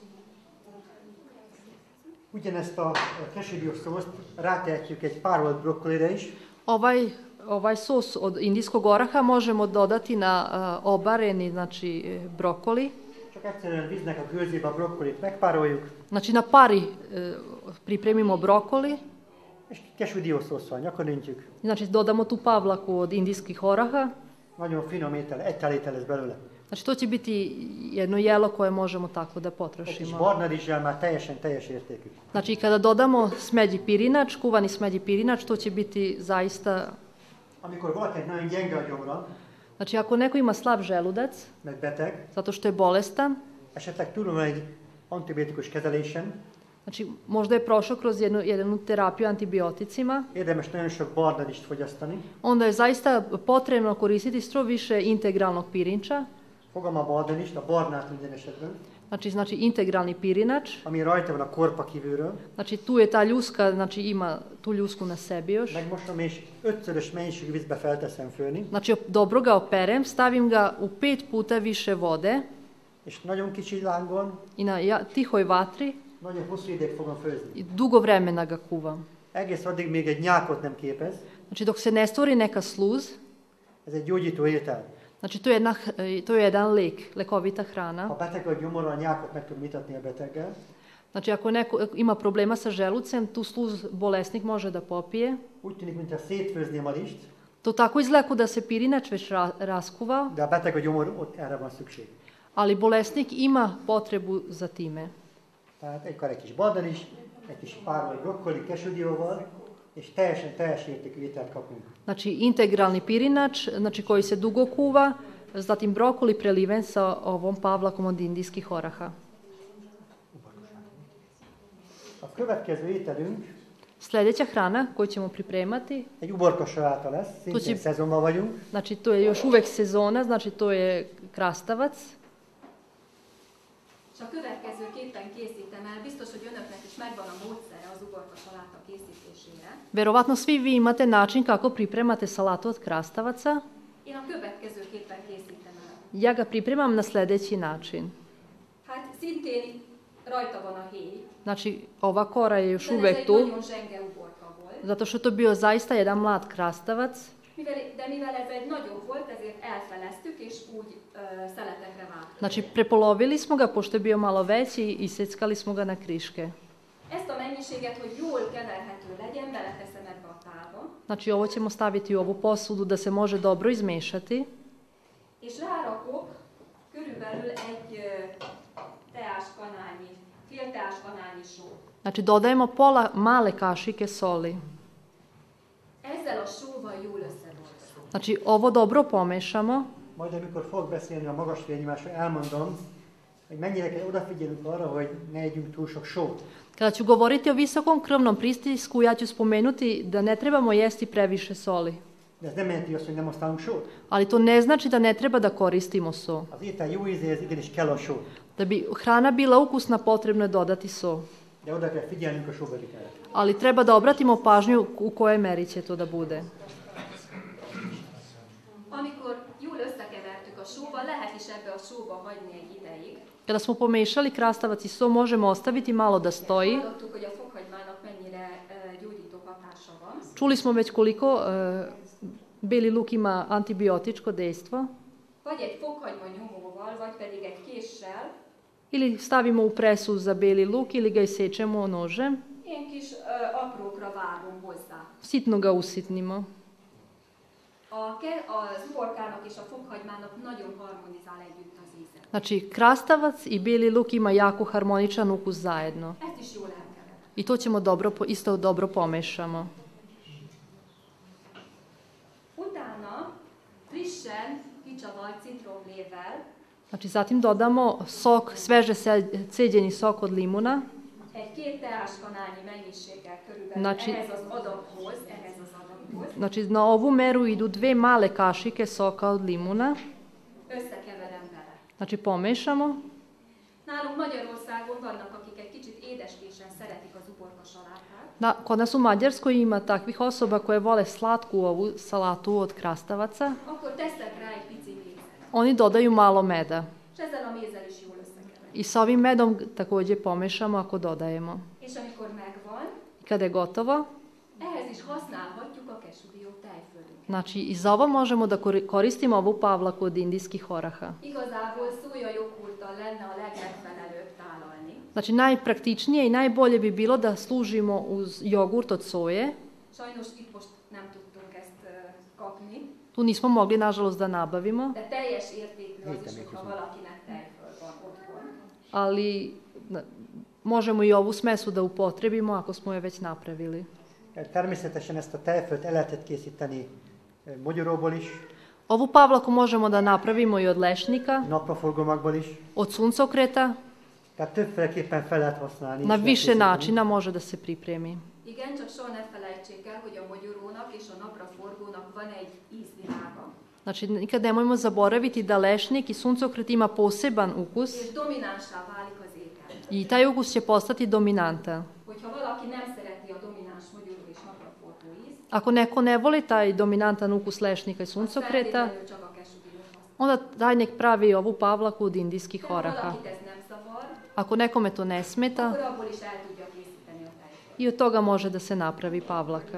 Ugyanezt a kesudiós szószt rátehetjük egy párolt brokkolira is, Ovaj sos od indijskog oraha možemo dodati na obareni, znači brokoli. csak egyszerűen víznek a gőzébe a brokkolit megpároljuk, Znači na pari pripremimo brokoli, és kesudiós szószal nyakorintjük. znači dodamo tu pavlaku od indijskih oraha. Nagyon finom étel, egy tálétel lesz belőle. Znači to će biti jedno jelo koje možemo tako da Egy kis potrošimo. barna rizssel már teljesen teljes értékű. Znači kada dodamo smeđi pirinač, kuvani smeđi pirinač, to će biti zaista... Amikor valakinek nagyon gyenge a gyomra, Znači ako neko ima slab želudac, meg beteg, zato što je bolestan, esetleg túl van egy antibiotikus kezelésen, znači možda je prošao kroz jednu terapiju antibioticima, érdemes nagyon sok barna rizst fogyasztani. onda je zaista potrebno koristiti što više integralnog pirinča, Fogom a barna rizst, a barnát minden esetben, znači integralni pirinač, ami rajta van a korpa kívülről, znači tu je ta ljuska, znači ima tu ljusku na sebi još. megmosom és 5-szörös mennyiségű vízbe felteszem főni, Znači dobro ga operem, stavim ga u 5 puta više vode és nagyon kicsi lángon, i na tihoj vatri nagyon hosszú ideig fogom főzni. i dugo vremena ga kuvam. Egész addig még egy nyákot nem képez, Znači dok se ne stvori neka sluz, ez egy gyógyító étel. znači to je jedan lek, lekovita hrana. Ha beteg vagy gyomorra, a nyákot meg tudom itatni a beteggel, Znači ako neko ima problema sa želucem, tu sluz bolesnik može da popije. úgy tűnik, mintha szétfőzném a rizst, To tako izgleda kao da se pirinač već raskuvao, de a beteg a gyomor, ott erre van szükség. ali bolesnik ima potrebu za time. Tehát egykor egy kis barna rizs, egy kis párolt brokkoli kesudióval, és teljesen teljes értékű ételt kapunk. Znači integralni pirinač, znači koji se dugo kuva, zatim brokoli preliven sa ovom pavlakom od indijskih oraha. A következő ételünk Sljedeća hrana koju ćemo pripremati, egy uborka saláta lesz, szintén szezonban vagyunk. znači to je još uvek sezona, znači to je krastavac. És a következőképpen készítem el, biztos, hogy önöknek is megvan a módszere az uborka saláta készítésére. Verovatno svi vi imate način kako pripremate salatu od krastavaca. Én a következőképpen készítem el. Ja ga pripremam na sljedeći način. Hát szintén rajta van a héj. Znači, ova kora je još Ez uvek egy tu, nagyon zsenge uborka volt. zato što je to bio zaista jedan mlad krastavac. Mivel ez egy nagyobb volt, ezért elfeleztük, és úgy szeletekre vágtuk. Znači, prepolovili smo ga, pošto je bio malo veći, i iseckali smo ga na kriške. Ezt a mennyiséget, hogy jól keverhető legyen, beleteszem ebbe a tálba. Znači, ovo ćemo staviti u ovu posudu da se može dobro izmešati. És rárakok körülbelül egy teáskanálnyi, fél teáskanálnyi sót. Znači, dodajemo pola male kašike soli. Ezzel a sóval jól összedolgozom. Znači, ovo dobro pomešamo. Majd amikor fogok beszélni a magas vérnyomásról, elmondom, hogy mennyire kell odafigyelünk arra, hogy ne együnk túl sok sót. Kada ću govoriti o visokom krvnom pritisku, ja ću spomenuti da ne trebamo jesti previše soli. De ez nem jelenti azt, hogy nem használunk sót. Ali to ne znači da ne treba da koristimo so. Az étel jó ízéhez igenis kell a só. Da bi hrana bila ukusna, potrebno je dodati so. De oda kell figyelnünk a sóbevitelre. Ali treba da obratimo pažnju u kojoj meri će to da bude. Amikor jól összekevertük a sóval, lehet is ebbe a sóba hagyni egy ideig. Kada smo pomešali krastavac i so, možemo ostaviti malo da stoji. Hallottuk, hogy a fokhagymának mennyire gyógyító hatása van. Čuli smo već koliko beli luk ima antibiotičko dejstvo. Vagy egy fokhagyma nyomóval, vagy pedig egy késsel, Ili stavimo u presu za beli luk ili ga isečemo nožem. ilyen kis aprókra vágunk hozzá. Sitno ga usitnimo. Az uborkának és a fokhagymának nagyon harmonizál együtt az íze. Znači, krastavac i beli luk ima jako harmoničan ukus zajedno. Ezt is jól elkeverem. I to ćemo isto dobro pomešamo. Utána frissen kicsavart citromlével Znači, zatim dodamo sok, sveže ceđeni sok od limuna. egy 2 teáskanálnyi mennyiséggel körülbelül Znači- ehhez az adaghoz. Znači, na ovu meru idu 2 male kašike soka od limuna. Összekeverem vele. Znači, pomešamo. Nálunk Magyarországon vannak, akik egy kicsit édeskésen szeretik az uborka salátát. Kod nas u Mađarskoj ima takvih osoba koje vole slatku ovu salatu od krastavaca. Akkor teszek rá egy pici mézet. Oni dodaju malo meda. És ezzel a mézzel is jól összekeverem. I sa ovim medom također pomešamo ako dodajemo. És amikor megvan, Kada je gotovo, ehhez is használhatjuk a kesubio tejfölünket. znači i za ovo možemo da koristimo ovu pavlaku od indijskih oraha. Igazából szója jogurttal lenne a legmegfelelőbb tálalni. Znači, najpraktičnije i najbolje bi bilo da služimo uz jogurt od soje. Sajnos itt most nem tudtunk ezt kapni, Tu nismo mogli, nažalost, da nabavimo, de teljes értékű az is, hogyha valakinek tejföl van otthon. ali možemo i ovu smesu da upotrebimo ako smo je već napravili. Természetesen ezt a tejfölt el lehetett készíteni mogyoróból is, Ovu pavlaku možemo da napravimo i od lešnika, napraforgómakból is, od suncokreta, tehát többféleképpen fel lehet használni. na is lehet više készíteni. načina može da se pripremi. Igen, csak soha ne felejtsék el, hogy a mogyorónak és a napraforgónak van egy ízvilága. Znači, nikad nemojmo zaboraviti da lešnik i suncokret ima poseban ukus És dominánsá válik az étel. i taj ukus će postati dominantan. Hogyha valaki nem szereti a domináns mogyoró és napraforgó ízt, Ako neko ne voli taj dominantan ukus lešnika i az suncokreta, feltétlenül csak a kesubiót használ. onda taj nek pravi ovu pavlaku od indijskih De ha oraha. valakit ez nem zavar, Ako nekome to ne smeta, akkor abból is el tudja készíteni a tejfölt. i od toga može da se napravi pavlaka.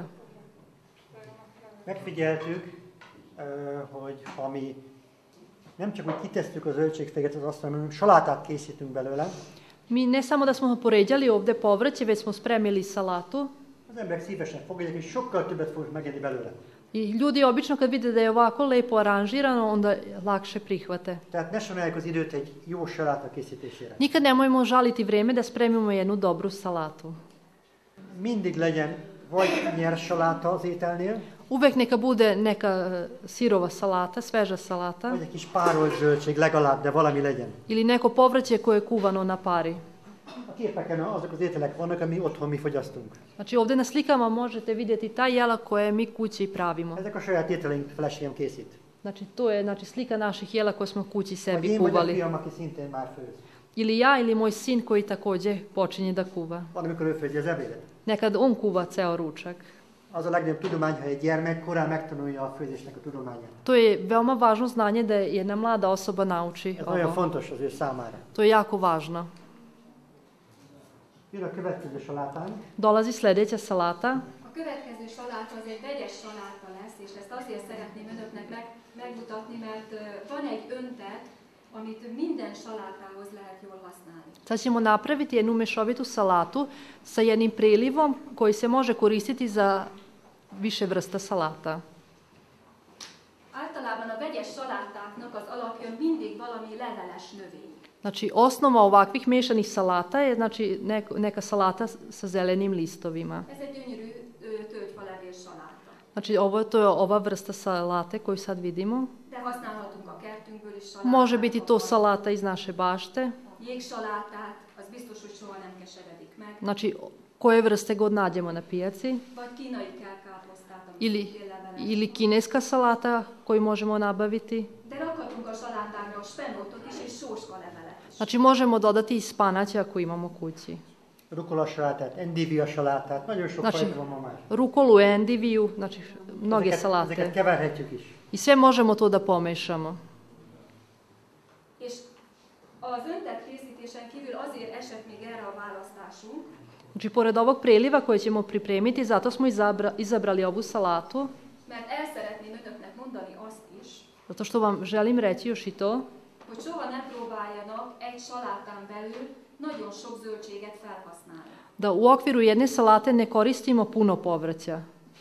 Megfigyeltük, hogy ha mi nem csak úgy kitesszük a zöldségfeget az asztalon, hanem salátát készítünk belőle, Mi ne samo da smo poređali ovde povrće, već smo spremili salatu. az emberek szívesen fogadják, és sokkal többet fogunk megenni belőle. I ljudi obično kad vide da je ovako lepo aranžirano, onda lakše prihvate. Tehát ne sajnáljuk az időt egy jó saláta készítésére. Nikad nemojmo žaliti vreme da spremimo jednu dobru salatu. Mindig legyen vagy nyers saláta az ételnél, Uvek neka bude neka sirova salata, sveža salata, vagy egy kis párolt zöldség legalább, de valami legyen. ili neko povrće koje je kuvano na pari. A képeken azok az ételek vannak, ami otthon mi fogyasztunk. Znači, ovde na slikama možete vidjeti ta jela koje mi kući pravimo. Ezek a saját ételeink feleségem készít. Znači, to je slika naših jela koje smo kući Vagy sebi én vagy a kuvali. fiam, aki szintén már főz. Ili ja, ili moj sin koji također počinje da kuva. Van, amikor ő főzi az ebédet. Nekad on kuva ceo ručak. Az a legnagyobb tudomány, ha egy gyermek korán megtanulja a főzésnek a tudományát. To je veoma važno znanje da jedna mlada osoba nauči Ez nagyon ovo. fontos az ő számára. To je jako važno. Jön a következő salátánk. Dolazi sljedeća salata. A következő saláta az egy vegyes saláta lesz, és ezt azért szeretném önöknek megmutatni, mert van egy öntet, amit minden salátához lehet jól használni. Sad ćemo napraviti jednu mešovitu salatu sa jednim prelivom koji se može koristiti za više vrsta salata. Általában a vegyes salátáknak az alapja mindig valami leveles növény. Znači, osnova ovakvih mešanih salata je znači, neka salata sa zelenim listovima. Ez egy gyönyörű tölgyfalevél saláta. Znači, to je ova vrsta salate koju sad vidimo. De használhatunk a kertünkből is salátát. Može biti to salata iz naše bašte. Jégsalátát, az biztos, hogy soha nem keseredik meg. Znači, koje vrste god nađemo na pijaci. Vagy kínai kelkáposztát, amit Ili kineska salata koju možemo nabaviti. De rakhatunk a salátára spenótot is, és sóskalevelet is. Znači, možemo dodati i spanaća ako imamo kući. Rukola salátát, endivia salátát, nagyon sok Znači, fajta van ma már. rukolu, endiviju, znači mnoge Ezeket salate. keverhetjük is. I sve možemo to da pomešamo. És az öntet készítésen kívül azért esett még erre a választásunk, Znači, pored ovog preliva koje ćemo pripremiti, zato smo izabrali ovu salatu, mert el szeretném önöknek mondani azt is, zato što vam želim reći još i to, hogy soha ne próbáljanak egy salátán belül nagyon sok zöldséget felhasználni. da u okviru jedne salate ne koristimo puno povrća.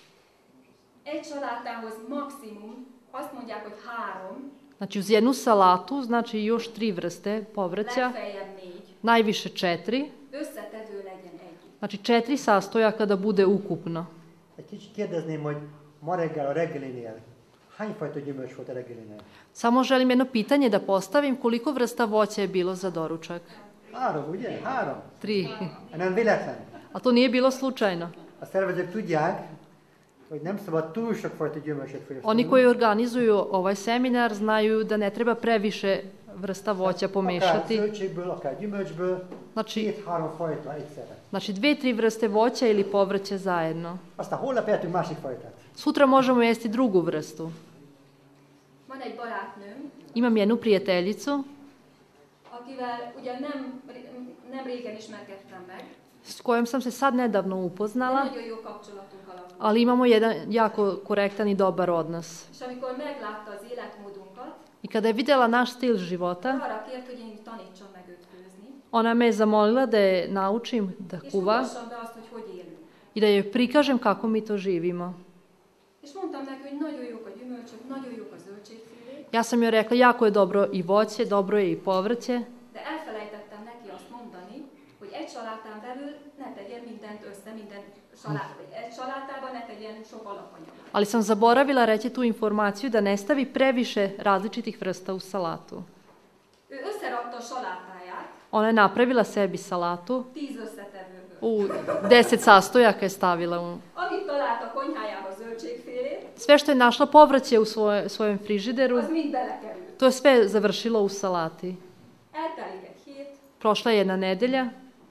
Egy salátához maximum, azt mondják, hogy 3, Znači, uz jednu salatu, znači još 3 vrste povrća, legfeljebb 4, najviše 4, összetevő legyen egy. znači 4 sastojaka da bude ukupno. Egy kicsit kérdezném, hogy ma reggel a reggelinél hány fajta gyümölcs volt a reggelinél? Samo želim jedno pitanje da postavim, koliko vrsta voća je bilo za doručak? 3, ugye? 3. 3. Nem véletlen. A to nije bilo slučajno. A szervezők tudják, hogy nem szabad túl sok fajta gyümölcsöt Oni fogyasztani. koji organizuju ovaj seminar znaju da ne treba previše vrsta voća Akár pomešati. zöldségből, akár gyümölcsből, Znači, 2-3 fajta egyszerre. Znači 2-3 vrste voća ili povrća zajedno. Aztán holnap ehetünk másik fajtát. Sutra možemo jesti drugu vrstu. Van egy barátnőm, Imam jednu prijateljicu akivel ugye nem régen ismerkedtem meg, s kojom sam se sad nedavno de upoznala, nagyon jó kapcsolatunk alakult. ali imamo jedan jako korektan i dobar odnos. És amikor meglátta az életmódunkat, I kada je vidjela naš stil života, arra kért, hogy én tanítsam meg őt főzni, ona me je zamolila da je naučim da és kuva mutassam be azt, hogy hogy élünk. i da joj prikažem kako mi to živimo. És mondtam neki, hogy nagyon jók a gyümölcsök, nagyon jók a zöldségfélék, Ja sam joj rekla, jako je dobro i voće, dobro je i povrće, de elfelejtettem neki azt mondani, hogy egy salátán belül ne tegyen mindent össze, vagy egy salátában ne tegyen sok alapanyagot. ali sam zaboravila reći tu informaciju da ne stavi previše različitih vrsta u salatu. Ő összerakta a salátáját, Ona je napravila sebi salatu, 10 összetevőből. u 10 sastojaka je stavila. Amit talált a konyhájába zöldségfélét, Sve što je našla povrće u svojem frižideru, az mind belekerült. to je sve završilo u salati. Eltelik egy hét, Prošla je jedna nedelja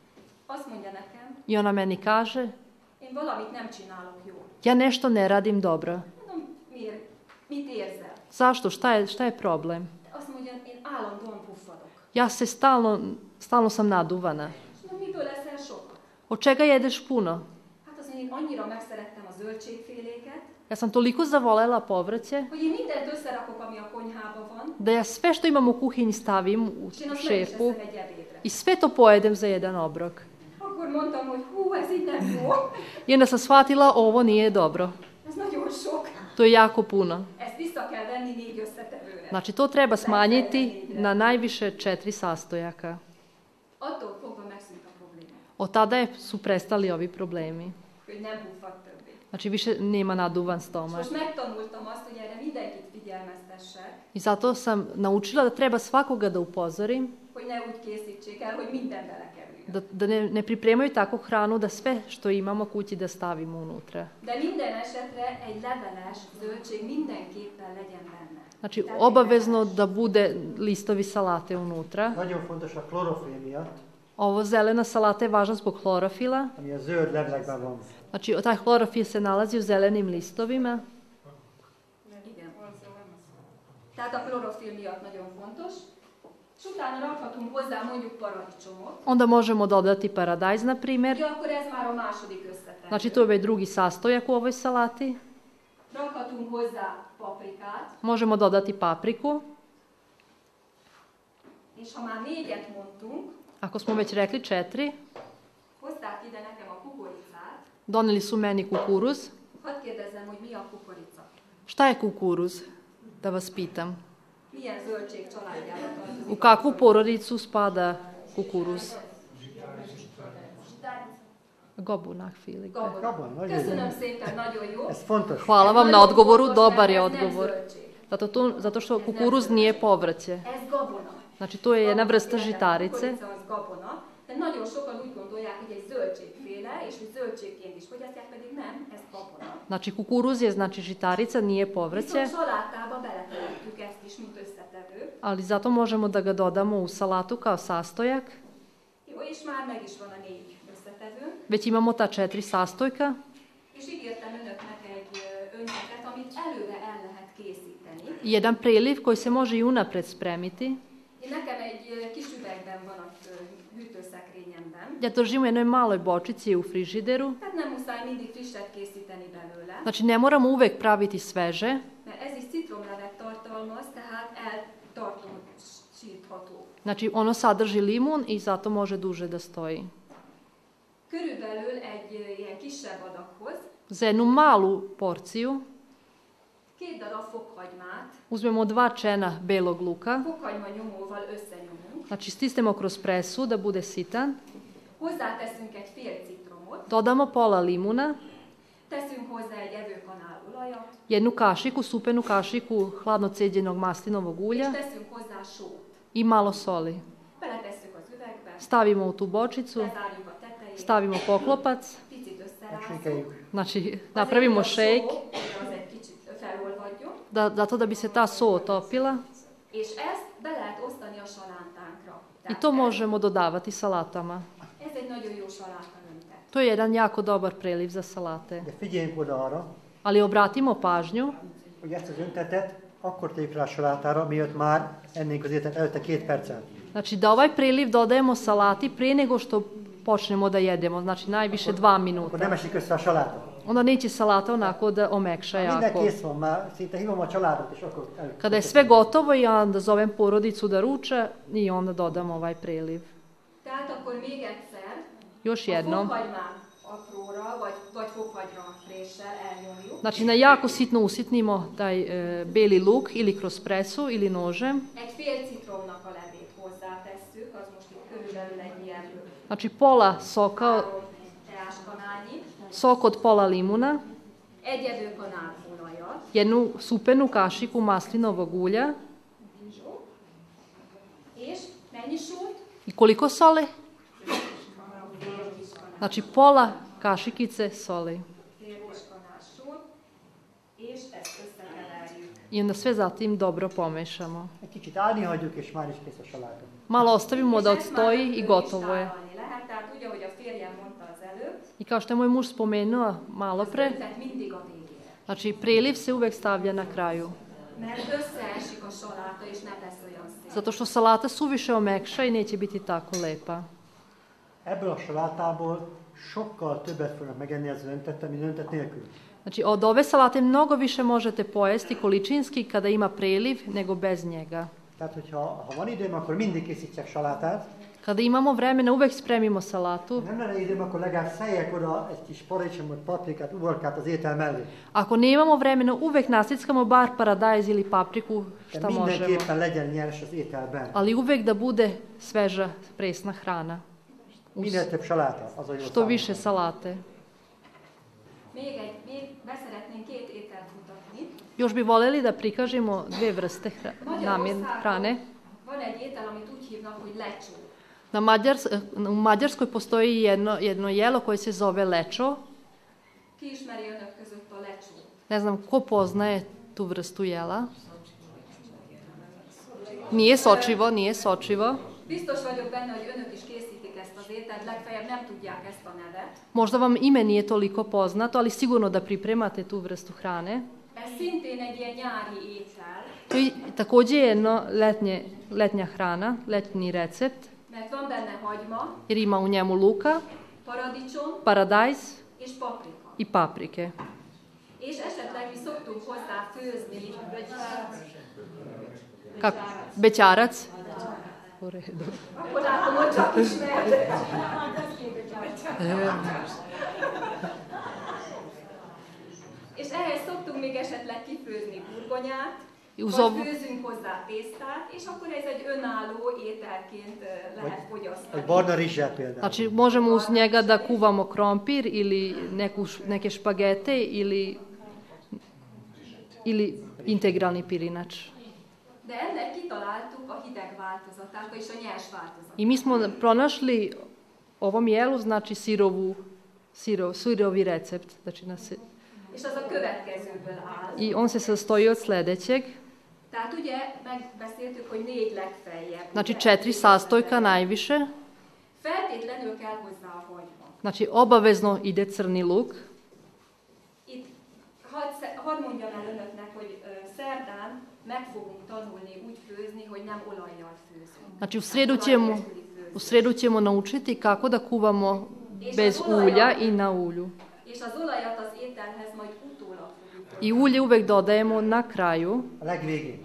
azt mondja nekem, i ona meni kaže, én valamit nem csinálok jól. ja nešto ne radim dobro. Mondom, miért? Mit érzel? Zašto? Šta je problem? Azt mondja, én állandóan puffadok. Ja se stalno sam naduvana. És mondom, mitől leszel sok? Od čega jedeš puno? Hát azt mondja, én annyira megszerettem a zöldségféléket, Ja sam toliko zavolela povrće, hogy én mindent összerakok, ami a konyhában van, da ja sve što imam u kuhinji stavim u és én azt meg is šepu eszem egy ebédre. i sve to pojedem za jedan obrok. Akkor mondtam, hogy hú, ez így nem jó. I onda sam shvatila, ovo nije dobro. Ez nagyon sok. To je jako puno. Ezt vissza kell venni 4 összetevőre. Znači, to treba smanjiti na najviše 4 sastojaka. Attól fogva megszűnt a probléma, Od tada su prestali ovi problemi. hogy nem puffad többé. Znači, više nema naduvan És stomak. most megtanultam azt, hogy erre mindenkit figyelmeztessek, I zato sam naučila da treba svakoga da upozorim, hogy ne úgy készítsék el, hogy minden belekerüljön. da ne pripremaju tako hranu da sve što imamo kući da stavimo unutra. De minden esetre egy leveles zöldség mindenképpen legyen benne. Znači, obavezno da bude listovi salate unutra. Nagyon fontos a klorofil miatt, Ovo zelena salata je važna zbog klorofila. ami a zöld levelekben van. Znači, taj klorofil se nalazi u zelenim listovima. Igen. Tehát a klorofil miatt nagyon fontos. És És utána rakhatunk hozzá mondjuk paradicsomot. Onda možemo dodati paradajz, na primjer. Ja, akkor ez már a második összetevő. Znači to je već drugi sastojak u ovoj salati. Rakhatunk hozzá paprikát. Možemo dodati papriku. És ha már 4-et mondtunk, Ako smo već rekli 4, hozták ide nekem a kukoricát. doneli su meni kukuruz. Hadd kérdezzem, hogy mi a kukorica? Šta je kukuruz? Da vas pitam. Milyen zöldség családjába tartozik? U kakvu porodicu spada kukuruz? Gobunak, Filip. Gabona. nagyon Köszönöm jó. szépen, nagyon jó. Ez fontos. Hvala vam na Nagyon odgovoru, fontos, dobar je mert ez nem odgovor. zöldség. Zato što kukuruz nije povrće. Ez gabona. Znači to je jedna vrsta Gabona, žitarice. Kukorica az gabona, de nagyon sokan úgy gondolják, hogy egy zöldségféle, és hogy zöldségként is fogyasztják, pedig nem, ez gabona. Znači kukuruz je znači žitarica, nije povrće, Viszont salátába beletettük ezt is, mint összetevő. ali zato možemo da ga dodamo u salatu kao sastojak. Jó, és már meg is van a 4 összetevő. Već imamo ta 4 sastojka. És ígértem önöknek egy öntöket, amit előre el lehet készíteni. Jedan preliv koji se može i unapred spremiti. Én nekem egy kis üvegben van a hűtőszekrényemben. Ja držim u jednoj maloj bočici u frižideru. Tehát nem muszáj mindig frisset készíteni belőle, Znači ne moramo uvek praviti sveže, mert ez is citromlevet tartalmaz, tehát eltartósítható. znači ono sadrži limun i zato može duže da stoji. Körülbelül egy ilyen kisebb adaghoz Za jednu malu porciju 2 darab fokhagymát uzmemo 2 čena belog luka, fokhagyma nyomóval összenyomunk, znači stisnemo kroz presu da bude sitan, hozzáteszünk egy fél citromot, dodamo pola limuna, teszünk hozzá egy evőkanál olajat, jednu kašiku, supenu kašiku hladno ceđenog maslinovog és ulja teszünk hozzá sót. i malo soli. Beletesszük az üvegbe, Stavimo u tu bočicu, lezárjuk a tetejét, stavimo poklopac, picit összerázunk. Megsékeljük. znači napravimo šejk Az egy kicsit felolvadjon, zato da bi se ta so otopila és ezt be lehet osztani a salántánkra. i to možemo dodavati salatama. Ez egy nagyon jó saláta öntet. To je jedan jako dobar preliv za salate. De figyeljünk oda arra, Ali obratimo pažnju hogy ezt az öntetet akkor tegyük rá a salátára, miatt már ennénk az ételt előtte 2 percen. znači da ovaj preliv dodajemo salati prije nego što počnemo da jedemo, znači najviše 2 Akkor minuta. nem esik össze a saláta. Onda neće salata onako da omekša Minden jako. kész van, már szinte hívom a családot, és akkor Kada je sve gotovo, ja onda zovem porodicu da ruča i onda dodam ovaj preliv. Tehát akkor még egyszer, Još a jednom. fokhagymát apróra, vagy fokhagyma fréssel elnyomjuk. Znači na jako sitno usitnimo taj beli luk ili kroz presu ili nožem. Egy fél citromnak a levét hozzátesszük, az most itt körülbelül egy ilyen Znači pola soka, 3 teáskanálnyi, sok od pola limuna, egy evőkanál olajat, jednu supenu kašiku maslinovog ulja és mennyi sót? i koliko soli? Znači pola kašikice soli. Fél kiskanál sót, és ezt összekeverjük. I onda sve zatim dobro pomešamo. egy kicsit állni hagyjuk, és már is kész a saláta. Malo ostavimo da És ezt már odstoji i rögtön gotovo je. is tálalni lehet, tehát úgy, ahogy a férjem mondta az előbb, I kao što je moj muž spomenuo malo az pre, öntet mindig a végére. znači preliv se uvek stavlja na kraju. Mert összeesik a saláta, és ne lesz olyan szép. Zato što salata suviše omekša i neće biti tako lepa. Ebből a salátából sokkal többet fognak megenni az öntettel, mint öntet nélkül. Znači od ove salate mnogo više možete pojesti količinski kada ima preliv nego bez njega. Tehát, ha van időm, akkor mindig készítsek salátát. Kada imamo vremena uvek spremimo salatu. Ha nem lenne időm, akkor legalább szeljek oda egy kis paradicsomot, paprikát, uborkát az étel mellé. Ako nemamo vremena, uvek nasickamo bar paradajz ili papriku, De šta možemo. mindenképpen legyen nyers az ételben. Ali uvek da bude sveža, presna hrana. Minél több saláta, az a jó Što számomra. više salate. Még beszeretnénk 2 ételt mutatni. Još bi voljeli da prikažemo 2 vrste hrane. Van egy étel, amit úgy hívnak, hogy lecsó. U Mađarskoj postoji jedno jelo koje se zove lečo. Ki ismeri önök között a lecsót? Ne znam ko poznaje tu vrstu jela. Nije sočivo. Biztos vagyok benne, hogy önök is készítik ezt az ételt, legfeljebb nem tudják ezt a nevet. Možda vam ime nije toliko poznato, ali sigurno da pripremate tu vrstu hrane. Ez szintén egy ilyen nyári étel. To je također jedno letnja hrana, letnji recept, mert van benne hagyma, jer ima u njemu luka, paradicsom paradajz és paprika. i paprike. És esetleg mi szoktunk hozzá főzni Bećarac. U redu. akkor látom, hogy csak ismert. És ehhez szoktunk még esetleg kifőzni burgonyát, vagy főzünk hozzá tésztát, és akkor ez egy önálló ételként lehet fogyasztani. Egy barna rizsel például. Znači, možemo uz njega da kuvamo krompir ili neke špagete ili integralni pirinač. De ennek kitaláltuk a hideg változatát, és a nyers változatát. I mi smo pronašli ovom jelu, znači sirovi recept. Znači, És az a következőből áll. I on se sastoji od sljedećeg. Tehát ugye megbeszéltük, hogy 4 legfeljebb. Znači 4 sastojka najviše. Feltétlenül kell hozzá a hagyma. Znači obavezno ide crni luk. Itt hadd mondjam el önöknek, hogy szerdán meg fogunk tanulni úgy főzni, hogy nem olajjal főzünk. Znači u sredu ćemo naučiti kako da kuvamo bez ulja i na ulju. És az olajat az ételhez majd utólag fogjuk. I ulje uvek dodajemo na kraju. A legvégén.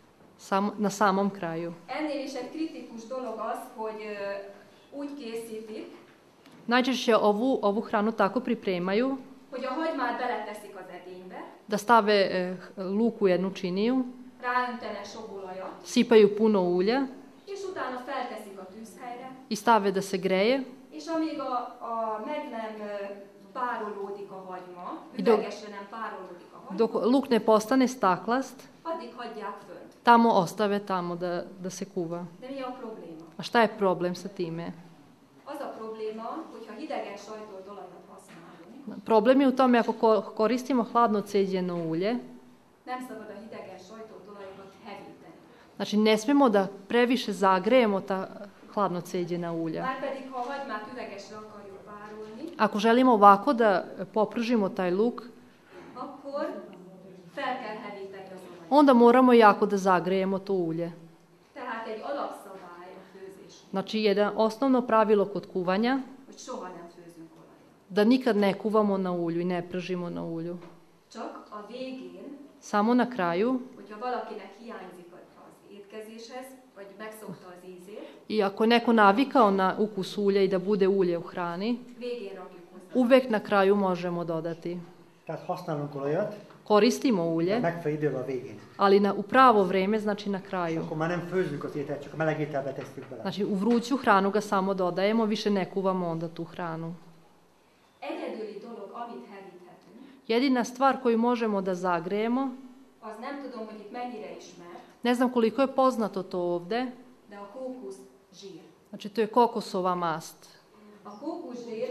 Na samom kraju. Ennél is egy kritikus dolog az, hogy úgy készítik, najčešće ovu hranu tako pripremaju, hogy a hagymát beleteszik az edénybe, da stave luk u jednu činiju, ráöntenek sok olajat, sipaju puno ulja és utána felteszik a tűzhelyre, i stave da se greje, és amíg meg nem párolódik a hagyma, üvegesre nem párolódik a hagyma, dok luk ne postane staklast, addig hagyják fönt. tamo ostave da se kuva. De mi a probléma? A šta je problem sa time? Az a probléma, hogyha hidegen sajtolt olajat használunk, problem je u tome ako koristimo hladno ceđeno ulje, nem szabad a hidegen sajtolt olajokat hevíteni. znači ne smemo da previše zagrejemo ta hladno ceđena ulja. Márpedig, ha a hagymát üvegesre akarjuk párolni, ako želimo ovako da popržimo taj luk, akkor fel kell hevíteni az olajat. onda moramo jako da zagrejemo to ulje. Tehát egy alapszabály a főzésnek, Znači, jedno osnovno pravilo kod kuvanja, hogy soha nem főzünk olajat. da nikad ne kuvamo na ulju i ne pržimo na ulju. Csak a végén, Samo na kraju, hogyha valakinek hiányzik az étkezéshez, vagy megszokta az ízét, i ako je neko navikao na ukus ulja i da bude ulje u hrani, végén rakjuk hozzá. uvek na kraju možemo dodati. Tehát használunk olajat, Koristimo a ulje, megfelelő idővel a végén. ali u pravo vreme, znači na kraju. Akkor már nem főzzük az ételt, csak a meleg ételbe tesszük bele. Znači, u vruću hranu ga samo dodajemo, više ne kuvamo onda tu hranu. Egyedüli dolog, amit hevíthetünk, Jedina stvar koju možemo da zagrejemo, az nem tudom, hogy itt mennyire ismert, ne znam koliko je poznato to ovde, de a kókusz zsír. znači to je kokosova mast. A kókuszsír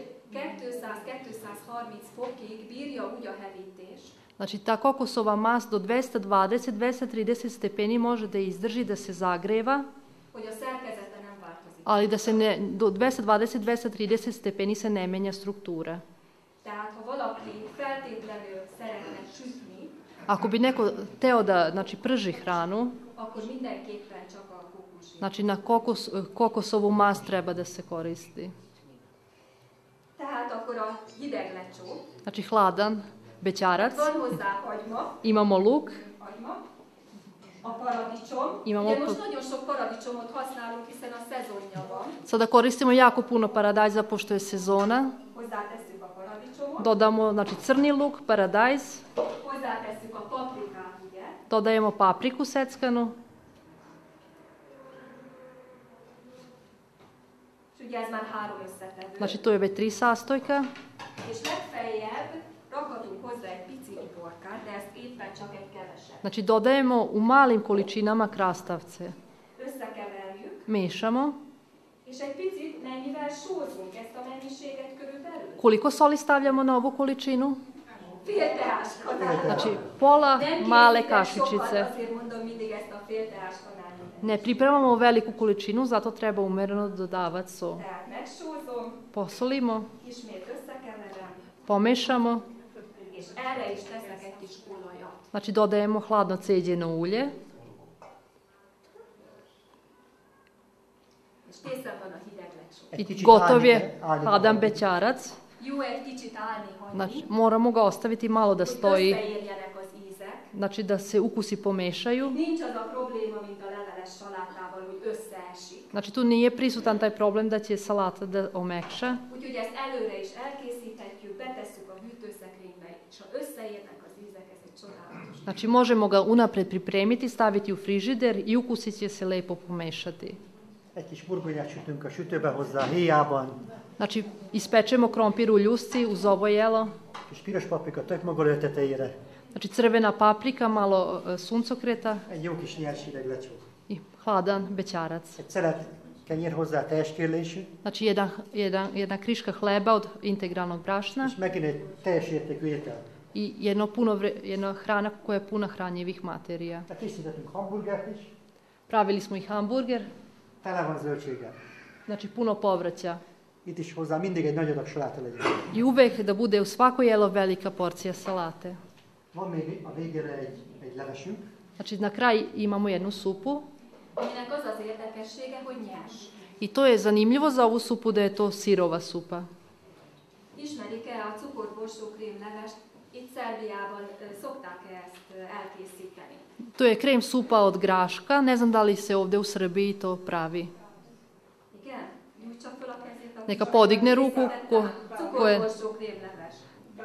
200-230 fokig bírja úgy a hevítést, Znači ta kokosova mast do 220-230 stepeni može da izdrži, da se zagreva, hogy a szerkezete nem változik. ali da se do 220-230 stepeni se ne menja struktura. Tehát, ha valaki feltétlenül szeretne sütni, Ako bi neko teo da znači, prži hranu, akkor mindenképpen csak a kókuszsír. znači na kokosovu mast treba da se koristi. Tehát akkor a hideg lecsó, Znači hladan bećarac, van hozzá hagyma, imamo luk, a paradicsom. Imamo Ugye most nagyon sok paradicsomot használunk, hiszen a szezonja van. sada koristimo jako puno paradajza pošto je sezona. Hozzátesszük a paradicsomot, Dodamo znači, crni luk, paradajz, hozzátesszük a paprikát, ugye? dodajemo papriku seckanu. És ugye ez már 3 összetevő. Znači to je već 3 sastojka. És legfeljebb rakhatunk hozzá egy pici uborkát, de ezt éppen csak egy keveset. Znači dodajemo u malim količinama krastavce. Összekeverjük, Mešamo. és egy picit mennyivel sózunk ezt a mennyiséget körülbelül? Koliko soli stavljamo na ovu količinu? Fél teáskanál. Znači pola Nem male készítek sokat, kašičice. azért mondom mindig ezt a fél teáskanál mindent. Ne pripremamo veliku količinu, zato treba umereno dodavati so. Tehát megsózom, Posolimo, ismét összekeverem, pomešamo. és erre is teszek egy kis olajat. Znači dodajemo hladno ceđeno ulje. készen van a hideg lecsó. Egy kicsit Gotov je állni hladan kell. bećarac. Jó egy kicsit állni, hagyni, Znači, moramo ga ostaviti malo da hogy stoji, összeérjenek az ízek. znači da se ukusi pomešaju. Nincs az a probléma, mint a leveles salátával, hogy összeesik. Znači, tu nije prisutan taj problem da će salata da omekša. Úgyhogy ezt előre is elkészíthetjük, betesszük a hűtőszekrénybe, és ha összeérnek az ízek, ez egy csodálatos. Znači, možemo ga unapred pripremiti, staviti u frižider i ukusi će se lepo pomešati. Egy kis burgonyát sütünk a sütőbe hozzá, héjában, Znači, ispečemo krompir u ljusci uz ovo jelo. kis piros paprika tök maga tetejére, Znači, crvena paprika, malo suncokreta egy jó kis nyers hideg lecsó. i hladan bećarac. Egy szelet kenyér hozzá, teljes kérlésű, Znači, jedna kriška hleba od integralnog brašna és megint egy teljes értékű étel. i jedna hrana koja je puna hranjivih materija. Tehát készítettünk hamburgert is, Pravili smo i hamburger, tele van zöldséggel. znači puno povrća. Itt is hozzá mindig egy nagy adag saláta legyen. I uvek da bude u svako jelo velika porcija salate. Van még a végére egy levesünk, Znači, na kraj imamo jednu supu Aminek az az érdekessége, hogy nyers. i to je zanimljivo za ovu supu da je to sirova supa. Ismerik-e a cukorborsó krémlevest? Itt Szerbiában szokták-e ezt elkészíteni? To je krem supa od graška, ne znam da li se ovde u Srbiji to pravi. Igen? Nyújtsa föl a kezét. Aki Neka podigne ruku ko je... Cukorborsó krémleves.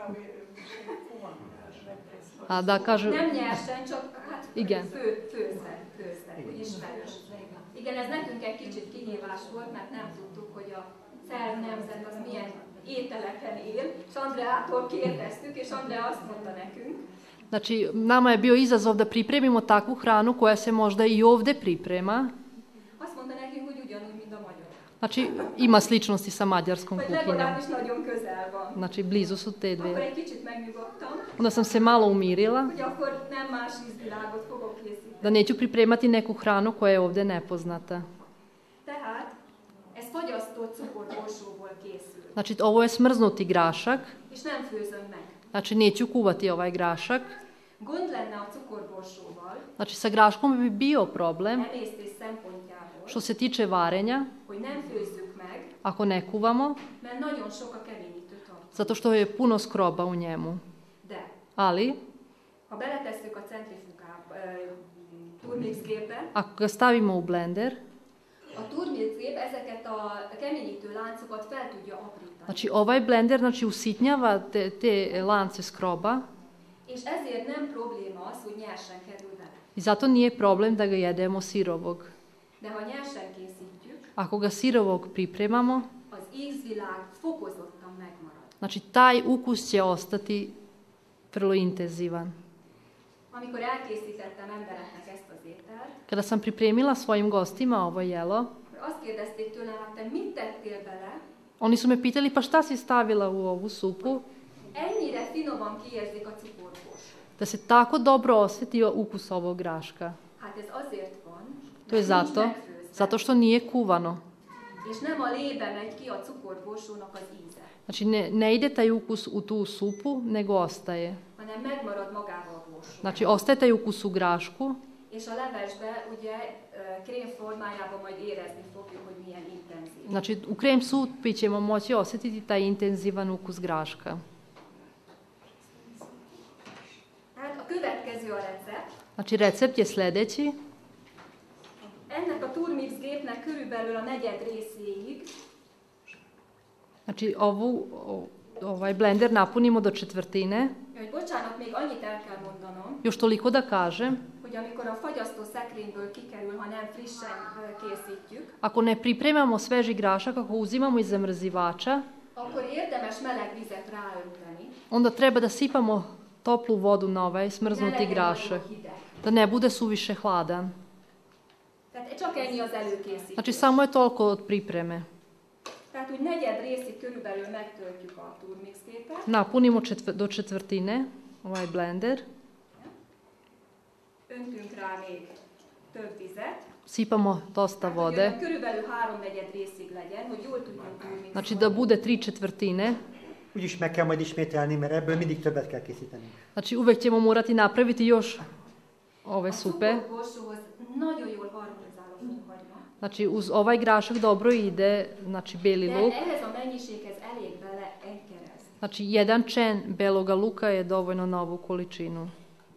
A da kažu... Nem nyersen, csak hát Igen. főzve, hogy ismerős. Igen, ez nekünk egy kicsit kihívás volt, mert nem tudtuk, hogy a szerb nemzet az milyen ételeken él, és Andreától kérdeztük, és Andrea azt mondta nekünk, Znači, nama je bio izazov da pripremimo takvu hranu koja se možda i ovde priprema. azt mondta nekünk, hogy ugyanúgy, mint a magyar. Znači, ima sličnosti sa mađarskom Vagy kuhinjom. legalábbis nagyon közel van. Znači, blizu su te Akkor dve. egy kicsit megnyugodtam, Onda sam se malo umirila hogy akkor nem más ízvilágot fogok készíteni. da neću pripremati neku hranu koja je ovde nepoznata. Tehát ez fagyasztott cukorborsóból készül, Znači, ovo je smrznuti grašak. és nem főzöm meg. Znači, neću kuvati ovaj grašak. Gond lenne a cukorborsóval, Znači, sa graškom bi bio problem emésztés szempontjából, što se tiče varenja, hogy nem főzzük meg, ako ne kuvamo, mert nagyon sok a keményítő tartalom. zato što je puno skroba u njemu. De Ali, ha beletesszük a turmixgépbe, ako ga stavimo u blender, a turmixgép ezeket a keményítő láncokat fel tudja aprítani. znači ovaj blender znači usitnjava te lance skroba És ezért nem probléma az, hogy nyersen kerül bele. i zato nije problem da ga jedemo sirovog. De ha nyersen készítjük, Ako ga sirovog pripremamo, az ízvilág fokozottan megmarad. znači taj ukus će ostati vrlo intenzivan. Amikor elkészítettem embereknek ezt az ételt, Kada sam pripremila svojim gostima ovo jelo, azt kérdezték tőlem, hát te mit tettél bele? oni su me pitali pa šta si stavila u ovu supu Ennyire finoman kiérzik a cukorborsó. da se tako dobro osjetio ukus ovog graška. Hát ez azért van, To je mert nincs zato, megfőzve, zato što nije kuvano. és nem a lébe megy ki a cukorborsónak az íze, Znači ne ide taj ukus u tu supu, nego ostaje. hanem megmarad magába a borsó. Znači ostaje taj ukus u grašku, És a levesbe ugye krém formájában majd érezni fogjuk, hogy milyen intenzív. znači u krem supi ćemo moći osjetiti taj intenzivan ukus graška. Hát a következő a recept. Znači recept je sljedeći. Ennek a turmix gépnek körülbelül a negyed részéig Znači ovaj blender napunimo do četvrtine. hogy bocsánat, még annyit el kell mondanom, Još toliko da kažem, hogy amikor a fagyasztó szekrényből kikerül, ha nem frissen készítjük, ako ne pripremamo sveži grašak, ako uzimamo iz zamrzivača, akkor érdemes meleg vizet ráönteni, onda treba da sipamo toplu vodu na ovaj ne smrznuti legyen grašak, nagyon hideg. da ne bude suviše hladan. Tehát csak ennyi az előkészítés. Znači samo je toliko od pripreme. Tehát úgy negyed részig körülbelül megtöltjük a turmix gépet, Napunimo do četvrtine ovaj blender, öntünk rá még több vizet, sipamo dosta hát, hogy vode, olyan körülbelül 3/4 részig legyen, hogy jól tudjunk turmixolni. znači da bude 3/4. Úgyis meg kell majd ismételni, mert ebből mindig többet kell készíteni. Znači uvek ćemo morati napraviti još ove A supe. cukorborsóhoz nagyon jól harmonizáló hagyma. Znači uz ovaj grašak dobro ide, znači beli De luk. ehhez a mennyiséghez elég bele egy kereszt. Znači jedan čen beloga luka je dovoljno na ovu količinu.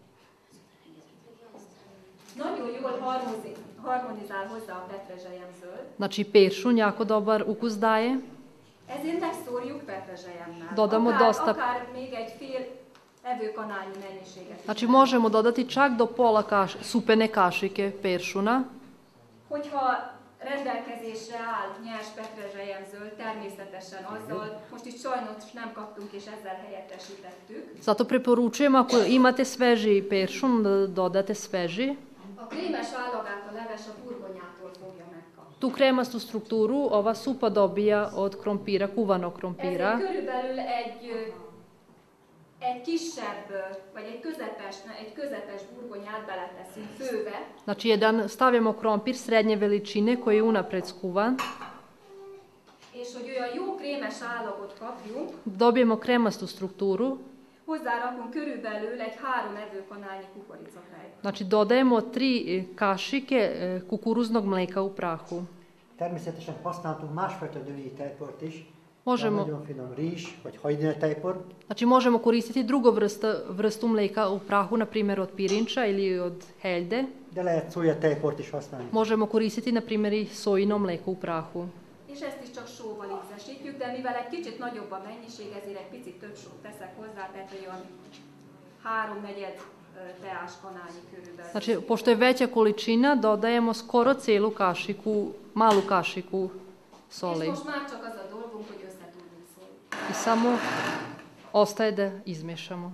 Nagyon jól harmonizál hozzá a petrezselyemzöld, Znači peršun jako dobar ukus daje. ezért megszórjuk petrezselyemmel. Dodamo dosta. Akár még egy fél evőkanálnyi mennyiséget. is. Znači možemo dodati čak do pola supene kašike peršuna. Hogyha rendelkezésre áll nyers petrezselyemzöld, természetesen azzal, most itt sajnos nem kaptunk és ezzel helyettesítettük. Zato preporučujem ako imate sveži peršun da dodate sveži. A krémes állagát a leves a burgonyától fogja megkapni. Tu kremastu strukturu ova supa dobija od krompira, kuvanog krompira. Ezért körülbelül egy kisebb, vagy egy közepes burgonyát beleteszünk főve, Znači stavljamo krompir srednje veličine koji je unapred skuvan. és hogy olyan jó krémes állagot kapjunk, Dobijemo kremastu strukturu. hozzárakunk körülbelül egy 3 evőkanálnyi kukoricafejt. Znači dodajemo 3 kašike kukuruznog mleka u prahu. Természetesen használtunk másfajta női tejport is. Možemo, Nagyon finom rizs, vagy hajdina tejpor. znači možemo koristiti drugu vrstu mleka u prahu, na primjer od pirinča ili od heljde. De lehet szója tejport is használni. Možemo koristiti na primjer i sojino mleko u prahu. És ezt is csak sóval ízesítjük, de mivel egy kicsit nagyobb a mennyiség, ezért egy picit több sót teszek hozzá, tehát olyan 3/4 teáskanálnyi körülbelül. Znači, pošto je veća količina, dodajemo skoro celu kašiku, malu kašiku És soli. most már csak az a dolgunk, hogy összetudni szólni. I samo ostaje da izmešamo.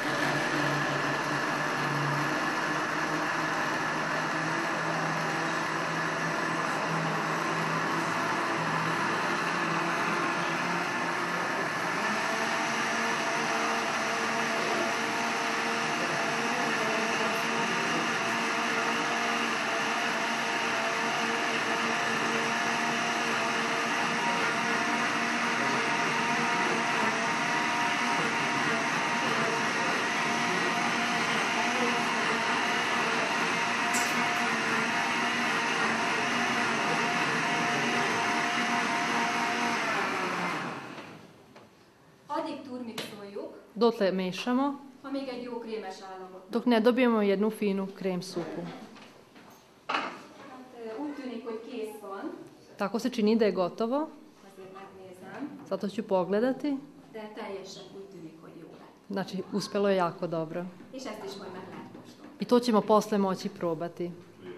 Addig turmixoljuk, Dotle mešamo, amíg egy jó krémes állagot. dok ne dobijemo jednu finu krem supu. Hát, úgy tűnik, hogy kész van, Tako se čini da je gotovo, azért megnézem, zato ću pogledati. de teljesen úgy tűnik, hogy jó lett. Znači, uspelo je jako dobro. És ezt is majd meg lehet kóstolni. I to ćemo posle moći probati.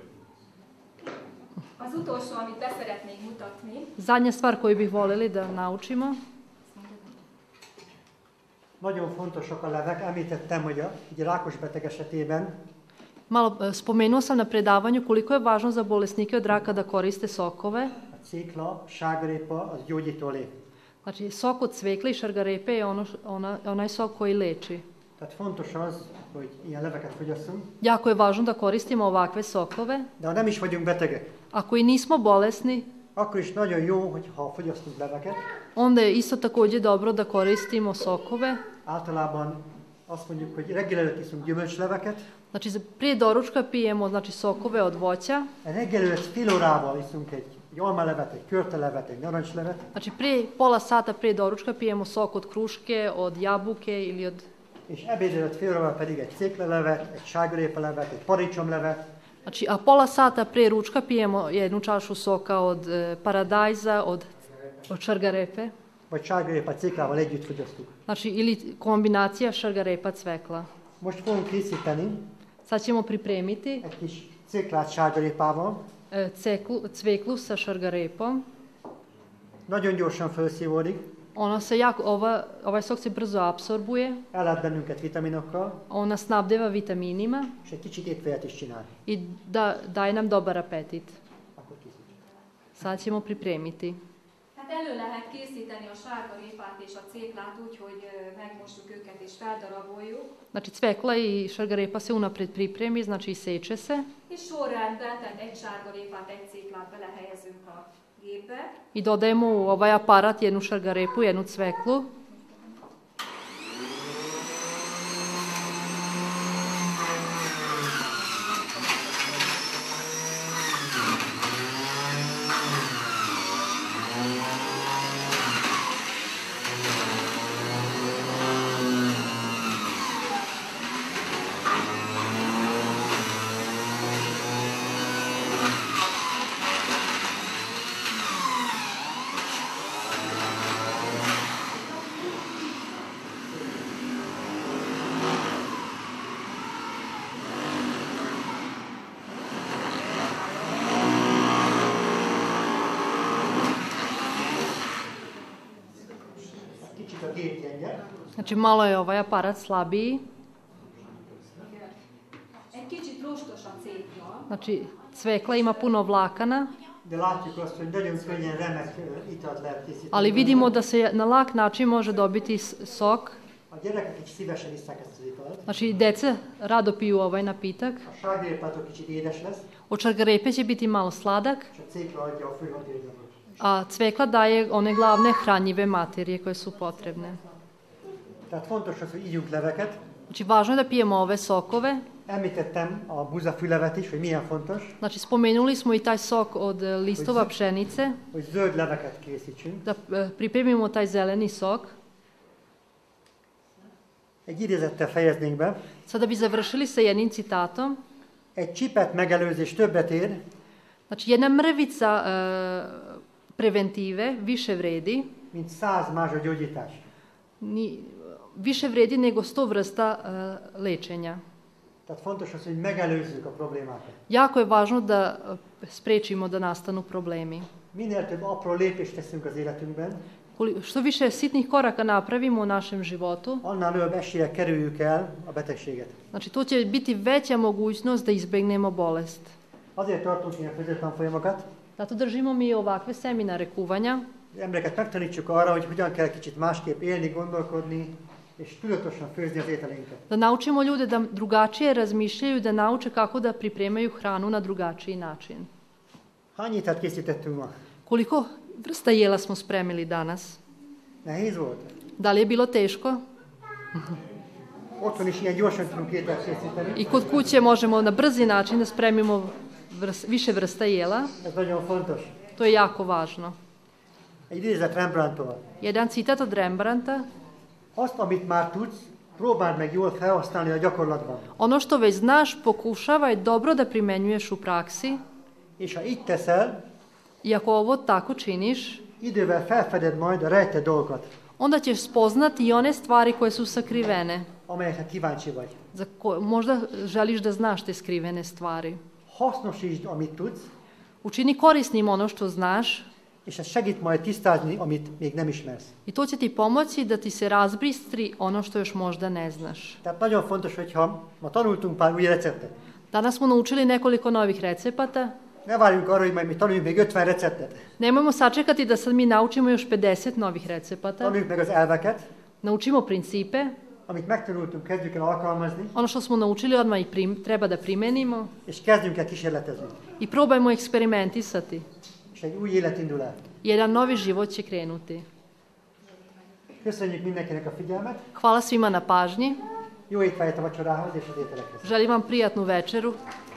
Az utolsó, amit beszeretnék mutatni, Zadnja stvar koju bih voljeli da naučimo, Nagyon fontosak a levek. Említettem, hogy egy rákos beteg esetében spomenuo sam na predavanju koliko je važno za bolesnike od raka da koriste sokove. a cikla, sárgarépa, az gyógyító lé. Znači, sok od cvekle i šargarepe je onaj sok koji leči. Tehát fontos az, hogy ilyen leveket fogyasszunk, Jako je važno da koristimo ovakve sokove. de ha nem is vagyunk betegek, Ako i nismo bolesni, akkor is nagyon jó, hogyha fogyasztunk leveket. onda je isto također dobro da koristimo sokove. Általában azt mondjuk, hogy reggel előtt iszunk gyümölcsleveket, Znači, prije doručka pijemo znači, sokove od voća. reggel előtt fél órával iszunk egy almalevet, egy körtelevet, egy narancslevet, Znači, prije pola sata prije doručka pijemo sok od kruške, od jabuke ili od... és ebéd előtt fél órával pedig egy céklalevet, egy sárgarépalevet, egy paradicsomlevet, Znači, a pola sata prije ručka pijemo jednu čašu soka od paradajza, od šargarepe. vagy sárgarépa céklával együtt fogyasztuk. Znači, ili kombinacija šargarepa cvekla. Most fogunk készíteni Sad ćemo pripremiti egy kis céklát sárgarépával. cveklu sa šargarepom. Nagyon gyorsan felszívódik, Ona se ovaj sok se brzo apsorbuje, ellát bennünket vitaminokkal, ona snabdeva vitaminima és egy kicsit étvágyat is csinál. i daje nam dobar apetit. Akkor készítjük. Sad ćemo pripremiti. hát elő lehet készíteni a sárgarépát és a céklát úgy, hogy megmossuk őket és feldaraboljuk, Znači, cvekla i šargarepa se unapred pripremi, znači iseče se. és sorrendben, tehát egy sárgarépát, egy céklát belehelyezünk a gépbe, I dodajemo u ovaj aparat jednu šargarepu, jednu cveklu. gyenge. Znači malo je ovaj aparat slabiji. Egy kicsit rostos a cékla, Znači cvekla ima puno vlakana, De látjuk azt, hogy nagyon könnyen remek italt lehet készíteni. ali vidimo da se na lak način može dobiti sok. A gyerekek is szívesen isszák ezt az italt. Znači deca rado piju ovaj napitak. A sárgérpátok kicsit édes lesz, Od čargarepe će biti malo sladak, és a cékla adja a fő hatéronyagot. a cvekla daje one glavne hranjive materije koje su potrebne. Tehát fontos az, hogy ígyunk leveket. Znači važno je da pijemo ove sokove. Említettem a buzafülevet is, hogy milyen fontos, Znači spomenuli smo i taj sok od listova pšenice, hogy zöld leveket készítsünk. da pripremimo taj zeleni sok. Egy idézettel fejeznénk be. Sada bi završili sa jednim citatom. Egy csipet megelőzés többet ér, Znači jedna mrvica preventive više vredi, mint 100 mázsa gyógyítás. više vredi nego 100 vrsta lečenja. Tehát fontos az, hogy megelőzzük a problémákat. Jako je važno da sprečimo da nastanu problemi. Minél több apró lépést teszünk az életünkben, Što više sitnih koraka napravimo u našem životu, annál előbb eséllyel kerüljük el a betegséget. znači tu će biti veća mogućnost da izbegnemo bolest. Azért tartunk ilyen középtanfolyamokat, Zato držimo mi ovakve seminare kuvanja, hogy embereket megtanítsuk arra, hogy hogyan kell kicsit másképp élni, gondolkodni, és tudatosan főzni az ételeinket. da naučimo ljude da drugačije razmišljaju, da nauče kako da pripremaju hranu na drugačiji način. Hány ételt készítettünk ma? Koliko vrsta jela smo spremili danas? Nehéz volt? Da li je bilo teško? Otthon is ilyen gyorsan tudunk ételt készíteni. I kod kuće možemo na brzi način da spremimo više vrsta jela. Ez nagyon fontos. To je jako važno. Egy idézet Rembrandttól. Jedan citat od Rembrandta. Azt, amit már tudsz, próbáld meg jól felhasználni a gyakorlatban. Ono što već znaš, pokušavaj dobro da primenjuješ u praksi. És ha így teszel, I ako ovo tako činiš, idővel felfeded majd a rejtett dolgokat, onda ćeš spoznati i one stvari koje su sakrivene. amelyekre kíváncsi vagy. Možda želiš da znaš te skrivene stvari. Hasznosítsd, amit tudsz, Učini korisnim ono što znaš és ez segít majd tisztázni, amit még nem ismersz. i to će ti pomoći da ti se razbistri ono što još možda ne znaš. Tehát nagyon fontos, hogyha ma tanultunk pár új receptet. Danas smo naučili nekoliko novih recepata. Ne várjunk arra, hogy majd mi tanuljunk még 50 receptet. Nemojmo sačekati da sad mi naučimo još 50 novih recepata. Tanuljuk meg az elveket, Naučimo principe. amit megtanultunk, kezdjük el alkalmazni, Ono što smo naučili odmah i treba da primenimo. és kezdjünk el kísérletezni. I probajmo eksperimentisati. És egy új élet indul el. Jedan novi život će krenuti. Köszönjük mindenkinek a figyelmet, Hvala svima na pažnji. jó étvágyat a vacsorához és az ételekhez. Želim vam prijatnu večeru.